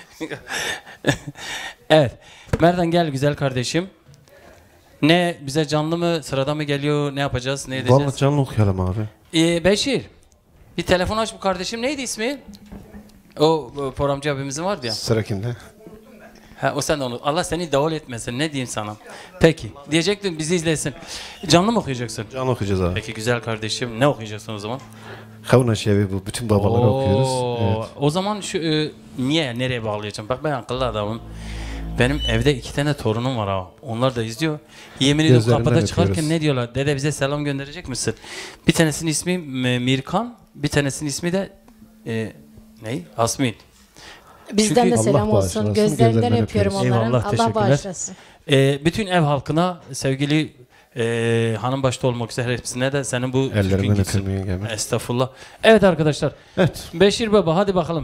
Evet. Merdan gel güzel kardeşim. Ne bize canlı mı sırada mı geliyor, ne yapacağız, ne edeceğiz? Vallahi canlı okuyalım abi. Ee, Beşir bir telefon aç bu kardeşim, neydi ismi? O, o programcı abimizin vardı ya. Sıra kimde? Ha, o sen de onu. Allah seni davul etmesin, ne diyeyim sana. Peki diyecektim bizi izlesin. Canlı mı okuyacaksın? Canlı okuyacağız abi. Peki güzel kardeşim, ne okuyacaksın o zaman? Kavuna Şevi bu bütün babaları Oo, okuyoruz. Evet. O zaman şu e, niye nereye bağlayacağım? Bak ben akıllı adamım. Benim evde iki tane torunum var ha. Onlar da izliyor. Yemin ediyorum Gözlerinden kapıda çıkarken öpüyoruz. ne diyorlar? Dede bize selam gönderecek misin? Bir tanesinin ismi M- Mirkan, bir tanesinin ismi de e, ne? Asmin. Bizden Çünkü de selam Allah olsun. bağışlasın, Gözlerinden gözlerinden öpüyorum öpüyoruz. onların. Eyvallah, Allah teşekkürler. bağışlasın. E, bütün ev halkına sevgili e, hanım başta olmak üzere hepsine de senin bu Ellerinden türkün gitsin. öperim yengemi. Estağfurullah. Evet arkadaşlar. Evet. Beşir Baba hadi bakalım.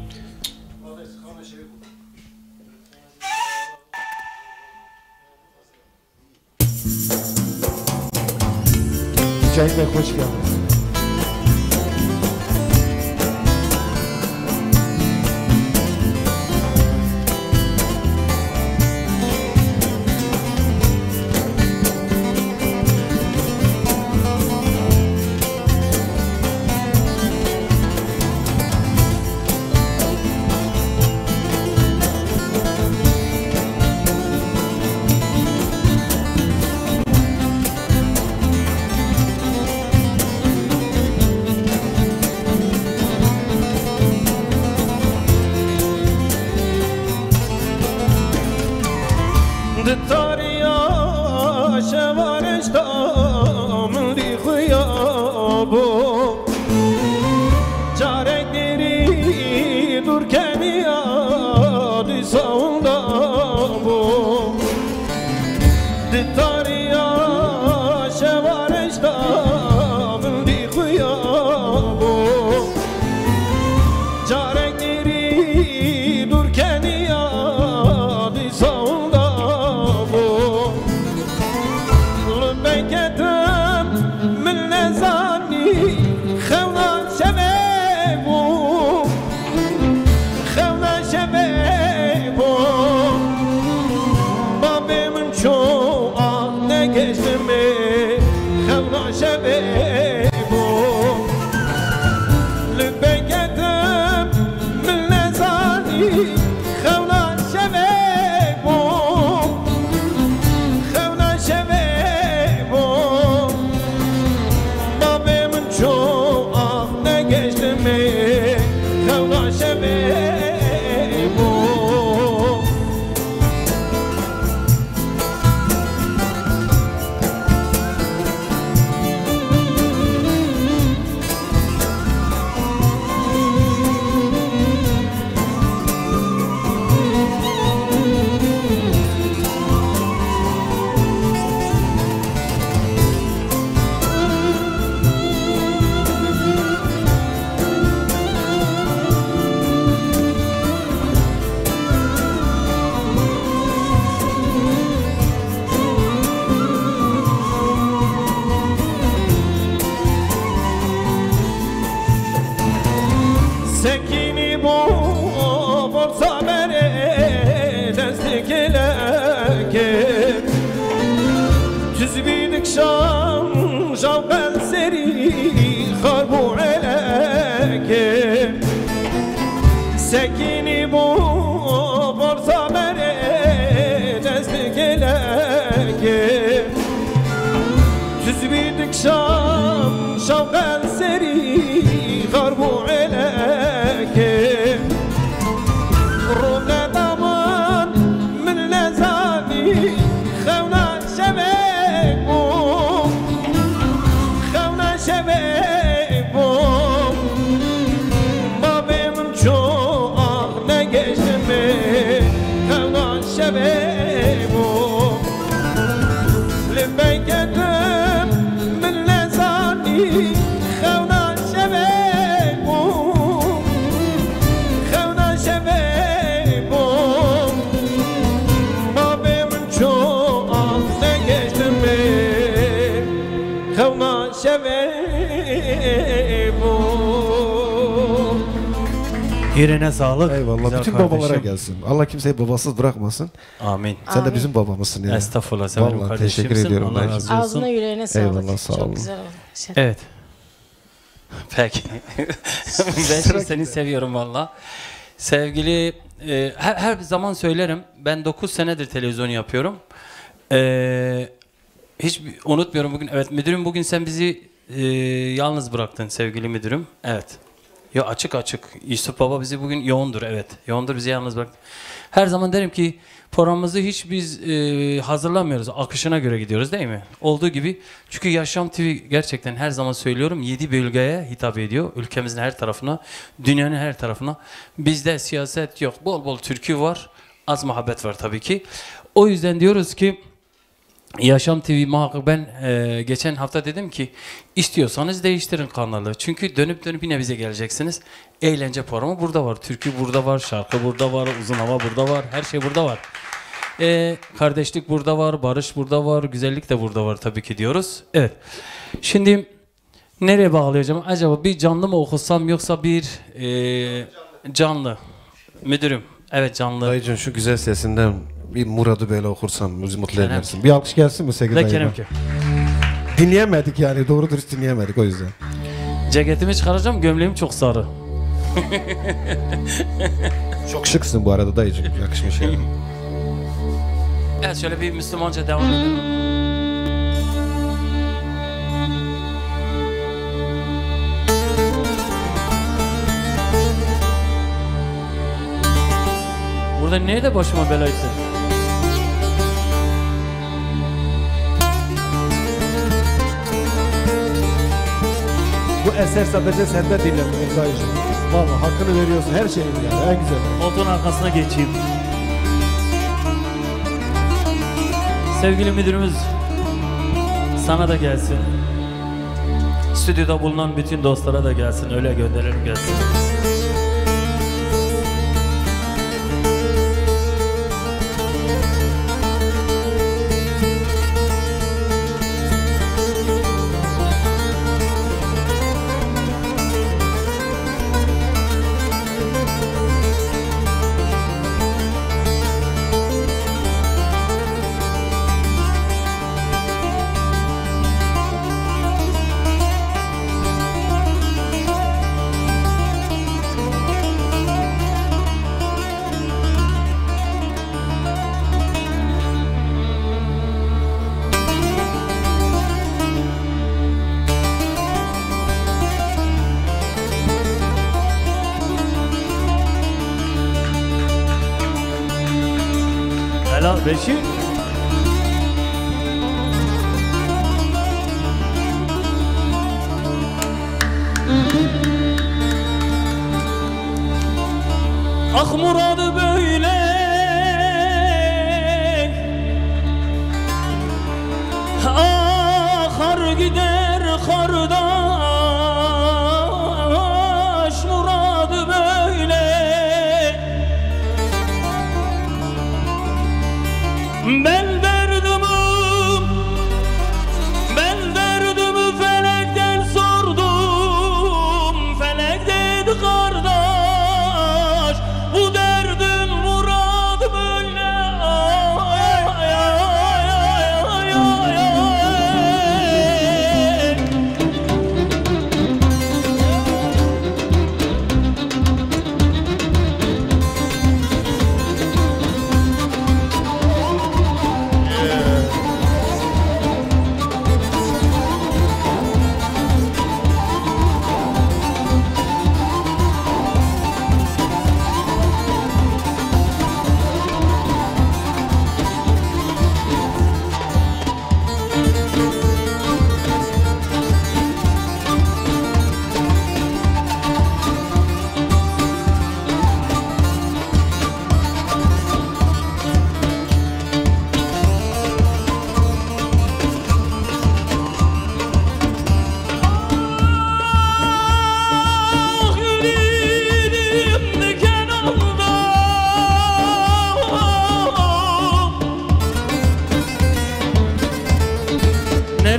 Mücahit Bey hoş geldiniz. خونه شبه بود Sekini bu borsa beri destek eleki Tüzbidik şam şavqel seri garbu eleki Rune daman min lezani Khevna şebebum Khevna şebebum Babim çok ne geçti mi Khevna şebebum Libeyketim min lezani Khevna şebebum Khevna şebebum Babim çok ne geçti mi Khevna şebebum Yerine sağlık. Eyvallah. Güzel Bütün kardeşim. babalara gelsin. Allah kimseyi babasız bırakmasın. Amin. Sen Amin. de bizim babamızsın ya. Estağfurullah, sen benim Vallahi kardeşimsin. teşekkür ediyorum. Allah dayıcım. razı olsun. Ağzına yüreğine sağlık. Eyvallah, sağ Çok olun. güzel oldu. Şey- Evet. Peki. Ben şimdi seni seviyorum valla. Sevgili, e, her, her zaman söylerim. Ben dokuz senedir televizyon yapıyorum. E, hiç unutmuyorum bugün. Evet müdürüm, bugün sen bizi e, yalnız bıraktın sevgili müdürüm. Evet. Ya açık açık. Yusuf Baba bizi bugün yoğundur. Evet. Yoğundur, bizi yalnız bıraktı. Her zaman derim ki programımızı hiç biz e, hazırlamıyoruz. Akışına göre gidiyoruz değil mi? Olduğu gibi. Çünkü Yaşam T V gerçekten her zaman söylüyorum yedi bölgeye hitap ediyor. Ülkemizin her tarafına, dünyanın her tarafına. Bizde siyaset yok. Bol bol türkü var. Az muhabbet var tabii ki. O yüzden diyoruz ki Yaşam T V muhakkak, ben e, geçen hafta dedim ki istiyorsanız değiştirin kanalı. Çünkü dönüp dönüp yine bize geleceksiniz. Eğlence programı burada var. Türkü burada var. Şarkı burada var. Uzun hava burada var. Her şey burada var. E, kardeşlik burada var. Barış burada var. Güzellik de burada var tabii ki diyoruz. Evet. Şimdi nereye bağlayacağım? Acaba bir canlı mı okusam yoksa bir e, canlı? Müdürüm. Evet canlı. Dayıcım şu güzel sesinden bir Murad'ı böyle okursan bizi mutlu edersin. Bir alkış gelsin mi sevgili Ne dayıma? Kerem ki? Dinleyemedik yani, doğru dürüst dinleyemedik o yüzden. Ceketimi çıkaracağım, gömleğim çok sarı. Çok şıksın bu arada dayıcım, yakışmış yani. Evet, şöyle bir Müslümanca devam edelim. Burada nerede başıma belaydı? Bu eser sadece sende dinlenmiyor dayıcım. Vallahi hakkını veriyorsun her şeyin yani, en güzel. Koltuğun arkasına geçeyim. Sevgili müdürümüz, sana da gelsin. Stüdyoda bulunan bütün dostlara da gelsin. Öyle gönderelim gelsin. Helal Beşir. Ah muradı böyle akar gider kardeş, muradı böyle. Ben derdimi, ben derdimi felekten sordum. Felek dedi kardeş, bu derdin muradı böyle. Ay, ay, ay, ay, ay, ay, ay.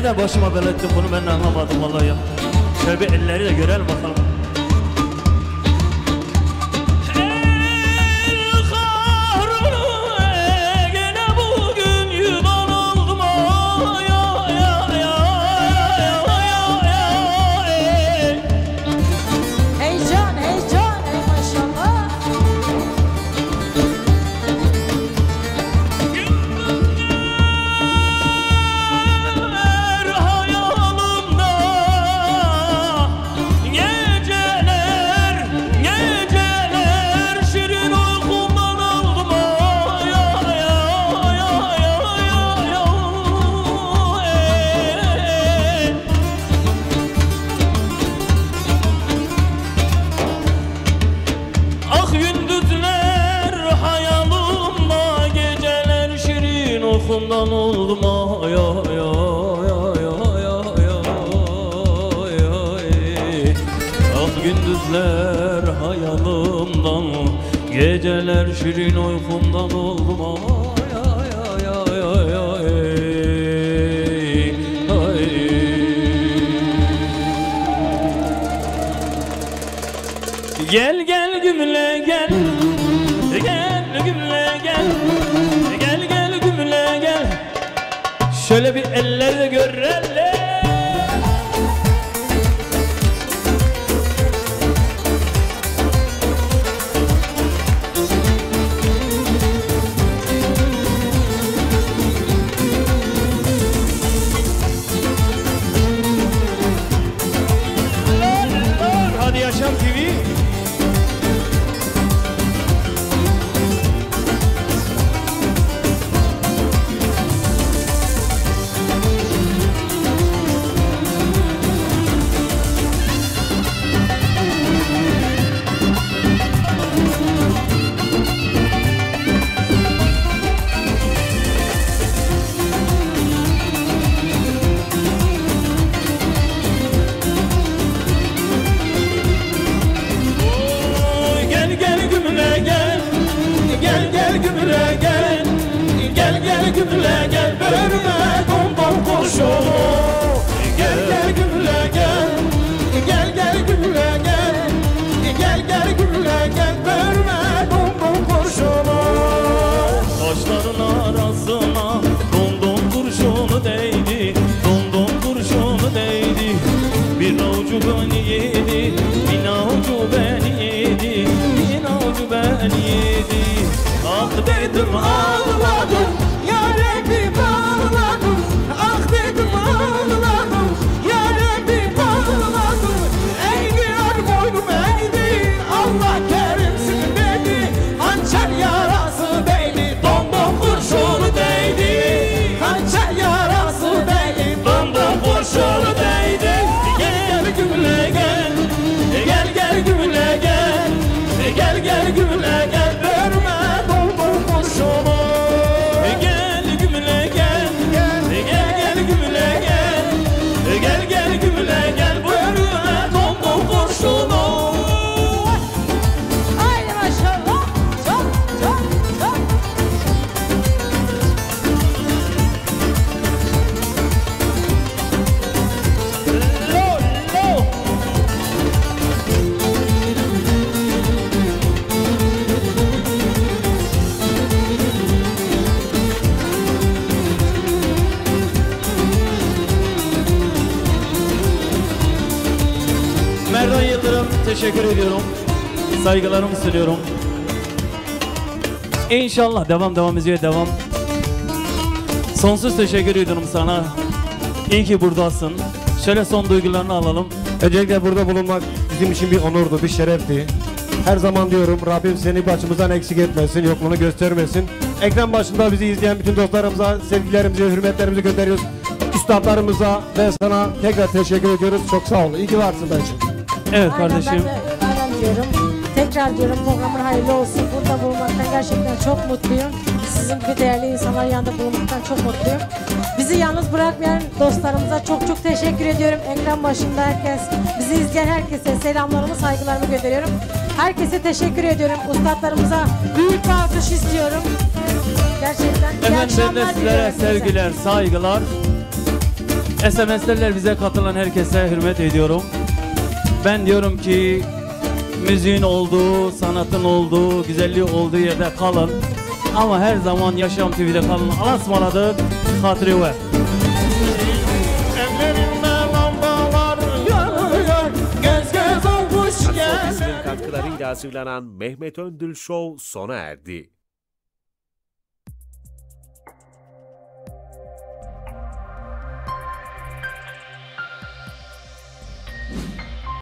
nereden başıma bela etti bunu ben de anlamadım vallahi ya. Şöyle bir elleri de görelim bakalım. Uykumdan oldum ay ay ay ay ay ay ay. Ah gündüzler hayalımdan, geceler şirin uykumdan oldum ay ay ay ay ay ay ay. Gel gel gümle gel, gel gümle gel, gel gel gümle gel. Şöyle bir eller de görelim. Hadi Yaşam T V. Gümle gel bölüme bonbon kurşunu. Gel gel gümle gel, gel gel gümle gel, gel gel gümle gel bölüme bonbon kurşunu. Taşların arasına dondon kurşunu değdi, dondon kurşunu değdi. Bir avucu beni yedi, bir avucu beni yedi, bir avucu beni yedi. Ah dedim ağladım, yarebi bağladım. Ah dedim ağladım, yarebi bağladım. Eğdi yar boynum eğdi, Allah kerimsin dedi. Hançer yarası değdi, bonbon kurşunu değdi. Hançer yarası değdi, bonbon kurşunu değdi. Gel gel gümle gel, gel gel gümle gel, gel gel gümle gel bölme bonbon kurşunu. Gel gümle gel, gel gel gümle gel, gel gel gümle gel bölme bonbon kurşunu. Haydi maşallah, çok çok çok. Lo lo. Merdan Yıldırım teşekkür ediyorum. Saygılarımı sunuyorum. İnşallah devam devam ediyor devam. Sonsuz teşekkür ediyorum sana. İyi ki buradasın. Şöyle son duygularını alalım. Öncelikle burada bulunmak bizim için bir onurdu, bir şerefti. Her zaman diyorum Rabbim seni başımızdan eksik etmesin, yokluğunu göstermesin. Ekran başında bizi izleyen bütün dostlarımıza sevgilerimizi, hürmetlerimizi gönderiyoruz. Üstadlarımıza ve sana tekrar teşekkür ediyoruz. Çok sağ ol. İyi ki varsın dayıcığım. Evet Aynen, kardeşim. ben de aynen diyorum. Tekrar diyorum programın hayırlı olsun. Burada bulunmaktan gerçekten çok mutluyum. Sizin gibi değerli insanların yanında bulunmaktan çok mutluyum. Bizi yalnız bırakmayan dostlarımıza çok çok teşekkür ediyorum. Ekran başında herkes, bizi izleyen herkese selamlarımı, saygılarımı gönderiyorum. Herkese teşekkür ediyorum. Ustadlarımıza büyük bir alkış istiyorum. Gerçekten iyi Efendim ben de akşamlar sizlere diliyorum size. sevgiler, saygılar. S M S'lerle bize katılan herkese hürmet ediyorum. Ben diyorum ki müziğin olduğu, sanatın olduğu, güzelliği olduğu yerde kalın. Ama her zaman Yaşam T V'de kalın. Allah'a ısmarladık. Hatırı ver. Saksı ofisinin katkılarıyla hazırlanan Mehmet Öndül Show sona erdi.